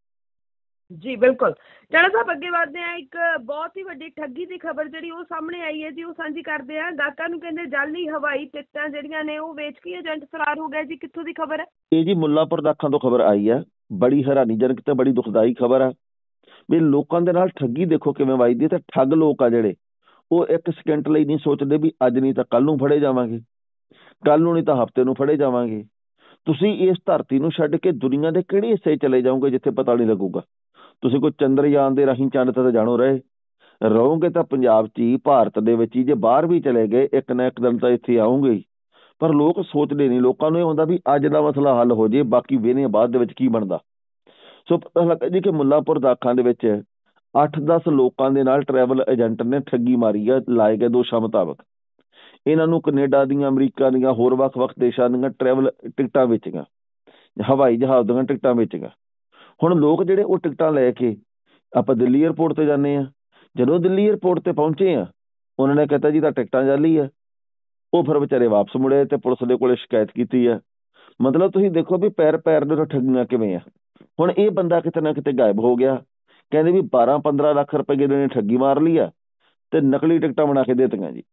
ਜੀ ਬਿਲਕੁਲ। ਟਾਣਾ ਸਾਹਿਬ ਅੱਗੇ ਵਧਦੇ ਆ, ਇੱਕ ਬਹੁਤ ਹੀ ਵੱਡੀ ਠੱਗੀ ਦੀ ਖਬਰ ਜਿਹੜੀ ਉਹ ਸਾਹਮਣੇ ਆਈ ਹੈ ਜੀ, ਉਹ ਸਾਂਝੀ ਕਰਦੇ ਆ। ਗਾਹਕਾਂ ਨੂੰ ਕਹਿੰਦੇ ਜਾਲੀ ਹਵਾਈ ਟਿਕਟਾਂ ਜਿਹੜੀਆਂ ਨੇ ਉਹ ਵੇਚ ਕੇ ਏਜੰਟ ਫਰਾਰ ਹੋ ਗਿਆ ਜੀ, ਕਿੱਥੋਂ ਦੀ ਖਬਰ ਹੈ? ਇਹ ਜੀ ਮੁੱਲਾਂਪੁਰ ਦਾਖਾਂ ਤੋਂ ਖਬਰ ਆਈ ਹੈ, ਬੜੀ ਹੈਰਾਨੀਜਨਕ ਤੇ ਬੜੀ ਦੁਖਦਾਈ ਖਬਰ ਆ ਵੀ ਲੋਕਾਂ ਦੇ ਨਾਲ ਠੱਗੀ ਦੇਖੋ ਕਿਵੇਂ ਵੱਜਦੀ ਹੈ। ਤੇ ਠੱਗ ਲੋਕ ਆ ਜਿਹੜੇ ਉਹ ਇੱਕ ਸਕਿੰਟ ਲਈ ਨਹੀਂ ਸੋਚਦੇ ਵੀ ਅੱਜ ਨਹੀਂ ਤਾਂ ਕੱਲ ਨੂੰ ਫੜੇ ਜਾਵਾਂਗੇ, ਕੱਲ ਨੂੰ ਨਹੀਂ ਤਾਂ ਹਫ਼ਤੇ ਨੂੰ ਫੜੇ ਜਾਵਾਂਗੇ। ਤੁਸੀਂ ਇਸ ਧਰਤੀ ਨੂੰ ਛੱਡ ਕੇ ਦੁਨੀਆ ਦੇ ਕਿਹੜੇ ਹਿੱਸੇ ਚਲੇ ਜਾਓਗੇ ਜਿੱਥੇ ਪਤਾ ਨਹੀਂ ਲੱਗੂਗਾ? ਤੁਸੀਂ ਕੋਈ ਚੰਦਰਯਾਨ ਦੇ ਰਾਹੀਂ ਚੰਦ ਤੇ ਜਾਣੋ ਰਹੇ ਰਹੋਗੇ ਤਾਂ ਪੰਜਾਬ 'ਚ ਹੀ, ਭਾਰਤ ਦੇ ਵਿੱਚ ਹੀ। ਜੇ ਬਾਹਰ ਵੀ ਚਲੇ ਗਏ ਇੱਕ ਨਾ ਇੱਕ ਦਿਨ ਤਾਂ ਇੱਥੇ ਆਉਂਗੇ ਹੀ। ਪਰ ਲੋਕ ਸੋਚਦੇ ਨਹੀਂ, ਲੋਕਾਂ ਨੂੰ ਇਹ ਹੁੰਦਾ ਵੀ ਅੱਜ ਦਾ ਮਸਲਾ ਹੱਲ ਹੋ ਜੇ, ਬਾਕੀ ਵੇਨੇ ਬਾਅਦ ਦੇ ਵਿੱਚ ਕੀ ਬਣਦਾ। ਸੋ ਪਤਾ ਲੱਗਾ ਜੀ ਕਿ ਮੁੱਲਾਂਪੁਰ ਦਾਖਾਂ ਦੇ ਵਿੱਚ ਅੱਠ ਦਸ ਲੋਕਾਂ ਦੇ ਨਾਲ ਟਰੈਵਲ ਏਜੰਟ ਨੇ ਠੱਗੀ ਮਾਰੀ ਆ, ਲਾਏ ਗਏ ਦੋਸ਼ਾਂ ਮੁਤਾਬਕ। ਇਹਨਾਂ ਨੂੰ ਕੈਨੇਡਾ ਦੀਆਂ, ਅਮਰੀਕਾ ਦੀਆਂ, ਹੋਰ ਵੱਖ-ਵੱਖ ਦੇਸ਼ਾਂ ਦੀਆਂ ਟਰੈਵਲ ਟਿਕਟਾਂ ਵੇਚੀਆਂ, ਹਵਾਈ ਜਹਾਜ਼ ਦੀਆਂ ਟਿਕਟਾਂ ਵੇਚੀਆਂ। ਹੁਣ ਲੋਕ ਜਿਹੜੇ ਉਹ ਟਿਕਟਾਂ ਲੈ ਕੇ ਆਪਾਂ ਦਿੱਲੀ ਏਅਰਪੋਰਟ ਤੇ ਜਾਂਦੇ ਆ, ਜਦੋਂ ਦਿੱਲੀ ਏਅਰਪੋਰਟ ਤੇ ਪਹੁੰਚੇ ਆ ਉਹਨਾਂ ਨੇ ਕਹਿਤਾ ਜੀ ਤਾਂ ਟਿਕਟਾਂ ਜਾਲੀ ਆ। ਉਹ ਫਿਰ ਵਿਚਾਰੇ ਵਾਪਸ ਮੁੜੇ ਤੇ ਪੁਲਿਸ ਦੇ ਕੋਲੇ ਸ਼ਿਕਾਇਤ ਕੀਤੀ ਆ। ਮਤਲਬ ਤੁਸੀਂ ਦੇਖੋ ਵੀ ਪੈਰ ਪੈਰ ਦੇ ਠੱਗੀਆਂ ਕਿਵੇਂ ਆ। ਹੁਣ ਇਹ ਬੰਦਾ ਕਿਤੇ ਨਾ ਕਿਤੇ ਗਾਇਬ ਹੋ ਗਿਆ, ਕਹਿੰਦੇ ਵੀ ਬਾਰਾਂ ਪੰਦਰਾਂ ਲੱਖ ਰੁਪਏ ਦੇ ਨੇ ਠੱਗੀ ਮਾਰ ਲਈ ਆ ਤੇ ਨਕਲੀ ਟਿਕਟਾਂ ਬਣਾ ਕੇ ਦੇਤੀਆਂ ਜੀ।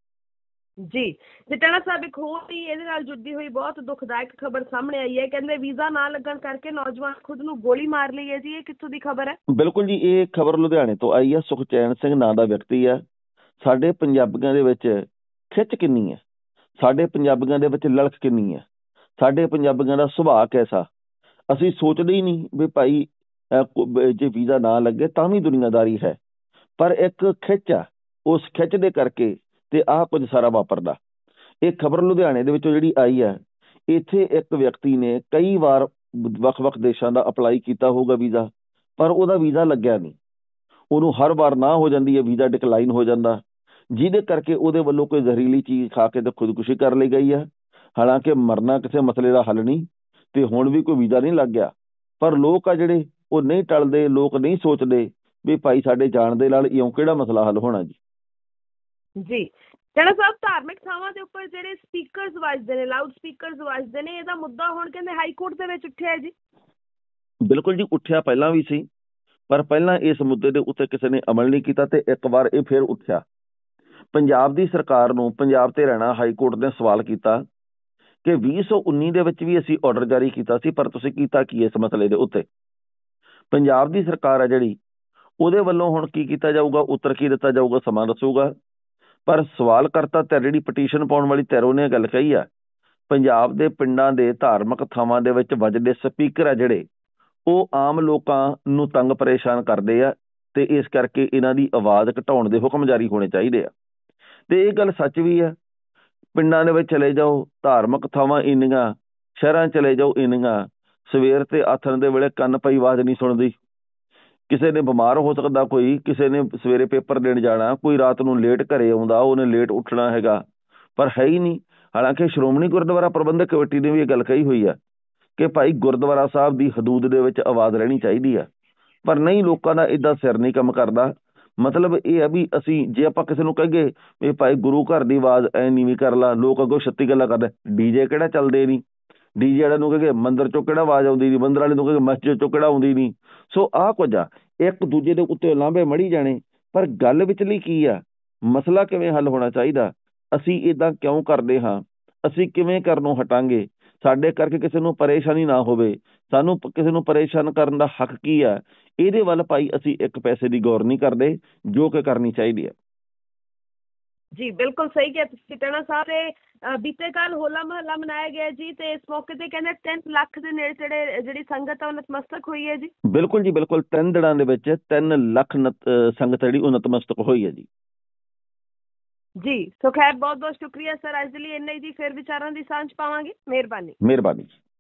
ਜੀ ਤੇ ਟਾਣਾ ਸਾਹਿਬ ਇੱਕ ਹੋਰ ਵੀ ਇਹਦੇ ਨਾਲ ਜੁੜਦੀ ਹੋਈ ਬਹੁਤ ਦੁਖਦਾਇਕ ਖਬਰ ਸਾਹਮਣੇ ਆਈ ਹੈ, ਕਹਿੰਦੇ ਵੀਜ਼ਾ ਨਾ ਲੱਗਣ ਕਰਕੇ ਨੌਜਵਾਨ ਖੁਦ ਨੂੰ ਗੋਲੀ ਮਾਰ ਲਈ ਹੈ ਜੀ, ਇਹ ਕਿੱਥੋਂ ਦੀ ਖਬਰ ਹੈ? ਬਿਲਕੁਲ ਜੀ, ਇਹ ਖਬਰ ਲੁਧਿਆਣੇ ਤੋਂ ਆਈ ਹੈ। ਸੁਖਚੈਨ ਸਿੰਘ ਨਾਂ ਦਾ ਵਿਅਕਤੀ ਆ। ਸਾਡੇ ਪੰਜਾਬੀਆਂ ਦੇ ਵਿੱਚ ਖਿੱਚ ਕਿੰਨੀ ਹੈ, ਸਾਡੇ ਪੰਜਾਬੀਆਂ ਦੇ ਵਿੱਚ ਲਲਕ ਕਿੰਨੀ ਹੈ, ਸਾਡੇ ਪੰਜਾਬੀਆਂ ਦਾ ਸੁਭਾਅ ਕੈਸਾ। ਅਸੀਂ ਸੋਚਦੇ ਹੀ ਨਹੀਂ ਵੀ ਭਾਈ ਜੇ ਵੀਜ਼ਾ ਨਾ ਲੱਗੇ ਤਾਂ ਵੀ ਦੁਨੀਆਦਾਰੀ ਹੈ, ਪਰ ਇੱਕ ਖਿੱਚ ਆ, ਉਸ ਖਿੱਚ ਦੇ ਕਰਕੇ ਤੇ ਆਹ ਕੁਝ ਸਾਰਾ ਵਾਪਰਦਾ। ਇਹ ਖਬਰ ਲੁਧਿਆਣੇ ਦੇ ਵਿੱਚੋਂ ਜਿਹੜੀ ਆਈ ਹੈ, ਇੱਥੇ ਇੱਕ ਵਿਅਕਤੀ ਨੇ ਕਈ ਵਾਰ ਵੱਖ-ਵੱਖ ਦੇਸ਼ਾਂ ਦਾ ਅਪਲਾਈ ਕੀਤਾ ਹੋਊਗਾ ਵੀਜ਼ਾ, ਪਰ ਉਹਦਾ ਵੀਜ਼ਾ ਲੱਗਿਆ ਨਹੀਂ। ਉਹਨੂੰ ਹਰ ਵਾਰ ਨਾ ਹੋ ਜਾਂਦੀ ਹੈ, ਵੀਜ਼ਾ ਡਿਕਲਾਈਨ ਹੋ ਜਾਂਦਾ, ਜਿਹਦੇ ਕਰਕੇ ਉਹਦੇ ਵੱਲੋਂ ਕੋਈ ਜ਼ਹਿਰੀਲੀ ਚੀਜ਼ ਖਾ ਕੇ ਤੇ ਖੁਦਕੁਸ਼ੀ ਕਰ ਲਈ ਗਈ ਹੈ। ਹਾਲਾਂਕਿ ਮਰਨਾ ਕਿਸੇ ਮਸਲੇ ਦਾ ਹੱਲ ਨਹੀਂ ਤੇ ਹੁਣ ਵੀ ਕੋਈ ਵੀਜ਼ਾ ਨਹੀਂ ਲੱਗ ਗਿਆ, ਪਰ ਲੋਕ ਆ ਜਿਹੜੇ ਉਹ ਨਹੀਂ ਟਲਦੇ, ਲੋਕ ਨਹੀਂ ਸੋਚਦੇ ਵੀ ਭਾਈ ਸਾਡੇ ਜਾਣ ਦੇ ਨਾਲ ਇਉਂ ਕਿਹੜਾ ਮਸਲਾ ਹੱਲ ਹੋਣਾ ਜੀ। ਜੀ ਟਾਣਾ ਸਾਹਿਬ, ਧਾਰਮਿਕ ਥਾਵਾਂ ਦੇ ਉੱਪਰ ਜਿਹੜੇ ਸਪੀਕਰਸ ਵੱਜਦੇ ਨੇ, ਲਾਊਡ ਸਪੀਕਰਸ ਵੱਜਦੇ ਨੇ, ਇਹਦਾ ਮੁੱਦਾ ਹੁਣ ਕਹਿੰਦੇ ਹਾਈ ਕੋਰਟ ਦੇ ਵਿੱਚ ਉੱਠਿਆ ਜੀ। ਬਿਲਕੁਲ ਜੀ, ਉੱਠਿਆ ਪਹਿਲਾਂ ਵੀ ਸੀ, ਪਰ ਪਹਿਲਾਂ ਇਸ ਮੁੱਦੇ ਦੇ ਉੱਤੇ ਕਿਸੇ ਨੇ ਅਮਲ ਨਹੀਂ ਕੀਤਾ ਤੇ ਇੱਕ ਵਾਰ ਇਹ ਫਿਰ ਉੱਠਿਆ। ਪੰਜਾਬ ਦੀ ਸਰਕਾਰ ਨੂੰ, ਪੰਜਾਬ ਤੇ ਹਰਿਆਣਾ ਹਾਈ ਕੋਰਟ ਨੇ ਸਵਾਲ ਕੀਤਾ ਕਿ ਵੀਹ ਸੌ ਉੱਨੀ ਦੇ ਵਿੱਚ ਵੀ ਅਸੀਂ ਆਰਡਰ ਜਾਰੀ ਕੀਤਾ ਸੀ, ਪਰ ਤੁਸੀਂ ਕੀਤਾ ਕੀ ਇਸ ਮਸਲੇ ਦੇ ਉੱਤੇ? ਪੰਜਾਬ ਦੀ ਸਰਕਾਰ ਹੈ ਜਿਹੜੀ, ਉਹਦੇ ਵੱਲੋਂ ਹੁਣ ਕੀ ਕੀਤਾ ਜਾਊਗਾ, ਉੱਤਰ ਕੀ ਦਿੱਤਾ ਜਾਊਗਾ, ਸਮਾਂ ਦੱਸੂਗਾ। ਪਰ ਸਵਾਲ ਕਰਤਾ ਧਿਰ, ਜਿਹੜੀ ਪਟੀਸ਼ਨ ਪਾਉਣ ਵਾਲੀ ਧਿਰ, ਉਹਨੇ ਗੱਲ ਕਹੀ ਆ ਪੰਜਾਬ ਦੇ ਪਿੰਡਾਂ ਦੇ ਧਾਰਮਿਕ ਥਾਵਾਂ ਦੇ ਵਿੱਚ ਵੱਜਦੇ ਸਪੀਕਰ ਆ ਜਿਹੜੇ, ਉਹ ਆਮ ਲੋਕਾਂ ਨੂੰ ਤੰਗ ਪਰੇਸ਼ਾਨ ਕਰਦੇ ਆ ਤੇ ਇਸ ਕਰਕੇ ਇਹਨਾਂ ਦੀ ਆਵਾਜ਼ ਘਟਾਉਣ ਦੇ ਹੁਕਮ ਜਾਰੀ ਹੋਣੇ ਚਾਹੀਦੇ ਆ। ਤੇ ਇਹ ਗੱਲ ਸੱਚ ਵੀ ਆ। ਪਿੰਡਾਂ ਦੇ ਵਿੱਚ ਚਲੇ ਜਾਓ, ਧਾਰਮਿਕ ਥਾਵਾਂ ਇੰਨੀਆਂ, ਸ਼ਹਿਰਾਂ ਚਲੇ ਜਾਓ ਇੰਨੀਆਂ, ਸਵੇਰ ਤੇ ਆਥਣ ਦੇ ਵੇਲੇ ਕੰਨ ਪਈ ਆਵਾਜ਼ ਨਹੀਂ ਸੁਣਦੀ। ਕਿਸੇ ਨੇ ਬਿਮਾਰ ਹੋ ਸਕਦਾ, ਕੋਈ ਕਿਸੇ ਨੇ ਸਵੇਰੇ ਪੇਪਰ ਦੇਣ ਜਾਣਾ, ਕੋਈ ਰਾਤ ਨੂੰ ਲੇਟ ਘਰੇ ਆਉਂਦਾ, ਉਹਨੇ ਲੇਟ ਉੱਠਣਾ ਹੈਗਾ, ਪਰ ਹੈ ਹੀ ਨਹੀਂ। ਹਾਲਾਂਕਿ ਸ਼੍ਰੋਮਣੀ ਗੁਰਦੁਆਰਾ ਪ੍ਰਬੰਧਕ ਕਮੇਟੀ ਨੇ ਵੀ ਇਹ ਗੱਲ ਕਹੀ ਹੋਈ ਆ ਕਿ ਭਾਈ ਗੁਰਦੁਆਰਾ ਸਾਹਿਬ ਦੀ ਹਦੂਦ ਦੇ ਵਿੱਚ ਆਵਾਜ਼ ਰਹਿਣੀ ਚਾਹੀਦੀ ਆ, ਪਰ ਨਹੀਂ, ਲੋਕਾਂ ਦਾ ਏਦਾਂ ਸਿਰ ਨਹੀਂ ਕੰਮ ਕਰਦਾ। ਮਤਲਬ ਇਹ ਆ ਵੀ ਅਸੀਂ ਜੇ ਆਪਾਂ ਕਿਸੇ ਨੂੰ ਕਹੀਏ ਵੀ ਭਾਈ ਗੁਰੂ ਘਰ ਦੀ ਆਵਾਜ਼ ਐ ਨੀਵੀਂ ਕਰ ਲਾ, ਲੋਕ ਅੱਗੋਂ ਛੱਤੀ ਗੱਲਾਂ ਕਰਦੇ। ਡੀਜੇ ਕਿਹੜਾ ਚੱਲਦੇ ਨਹੀਂ, ਡੀਜੇ ਵਾਲਿਆਂ ਨੂੰ ਕਹੇ ਮੰਦਿਰ ਚੋਂ ਕਿਹੜਾ ਆਵਾਜ਼ ਆਉਂਦੀ ਨਹੀਂ, ਮੰਦਿਰ ਵਾਲੇ ਨੂੰ ਕਹੇ ਮਸਜਿਦ ਚੋਂ ਕਿਹੜਾ ਆਉਂਦੀ ਨਹੀਂ। ਸੋ ਆਹ ਕੁਝ ਆ, ਇੱਕ ਦੂਜੇ ਦੇ ਉੱਤੇ ਲਾਂਭੇ ਮੜੀ ਜਾਣੇ, ਪਰ ਗੱਲ ਵਿਚਲੀ ਕੀ ਆ, ਮਸਲਾ ਕਿਵੇਂ ਹੱਲ ਹੋਣਾ ਚਾਹੀਦਾ। ਅਸੀਂ ਇਦਾਂ ਕਿਉਂ ਕਰਦੇ ਹਾਂ, ਅਸੀਂ ਕਿਵੇਂ ਕਰਨੋਂ ਹਟਾਂਗੇ, ਸਾਡੇ ਕਰਕੇ ਕਿਸੇ ਨੂੰ ਪਰੇਸ਼ਾਨੀ ਨਾ ਹੋਵੇ, ਸਾਨੂੰ ਕਿਸੇ ਨੂੰ ਪਰੇਸ਼ਾਨ ਕਰਨ ਦਾ ਹੱਕ ਕੀ ਆ, ਇਹਦੇ ਵੱਲ ਭਾਈ ਅਸੀਂ ਇੱਕ ਪੈਸੇ ਦੀ ਗੌਰ ਨਹੀਂ ਕਰਦੇ, ਜੋ ਕਿ ਕਰਨੀ ਚਾਹੀਦੀ ਹੈ। जी बिल्कुल सही किया ਤੁਸੀਂ ਟਣਾ ਸਾਹਿਬ ਤੇ ਬੀਤੇ ਕੱਲ ਹੋਲਾ ਮਹੱਲਾ ਮਨਾਇਆ ਗਿਆ ਜੀ ਤੇ ਇਸ ਮੌਕੇ ਤੇ ਕਹਿੰਦੇ ਤਿੰਨ ਲੱਖ ਦੇ ਨੇੜੇ ਤੇੜੇ ਜਿਹੜੀ ਸੰਗਤ ਆ ਉਹ ਨਤਮਸਤਕ ਹੋਈ ਹੈ ਜੀ। ਬਿਲਕੁਲ ਜੀ ਬਿਲਕੁਲ ਤਿੰਨ ਦਿਨਾਂ ਦੇ ਵਿੱਚ ਤਿੰਨ ਲੱਖ ਨਤ- ਅਹ ਸੰਗਤ ਜਿਹੜੀ ਉਹ ਨਤਮਸਤਕ ਹੋਈ ਹੈ ਜੀ। ਜੀ ਸੋ ਖੈਰ ਬਹੁਤ ਬਹੁਤ ਸ਼ੁਕਰੀਆ ਸਰ, ਅੱਜ ਦੇ ਲਈ ਇੰਨਾ ਹੀ ਜੀ, ਫਿਰ ਵਿਚਾਰਾਂ ਦੀ ਸਾਂਝ ਪਾਵਾਂਗੇ। ਮਿਹਰਬਾਨੀ। ਮਿਹਰਬਾਨੀ ਜੀ।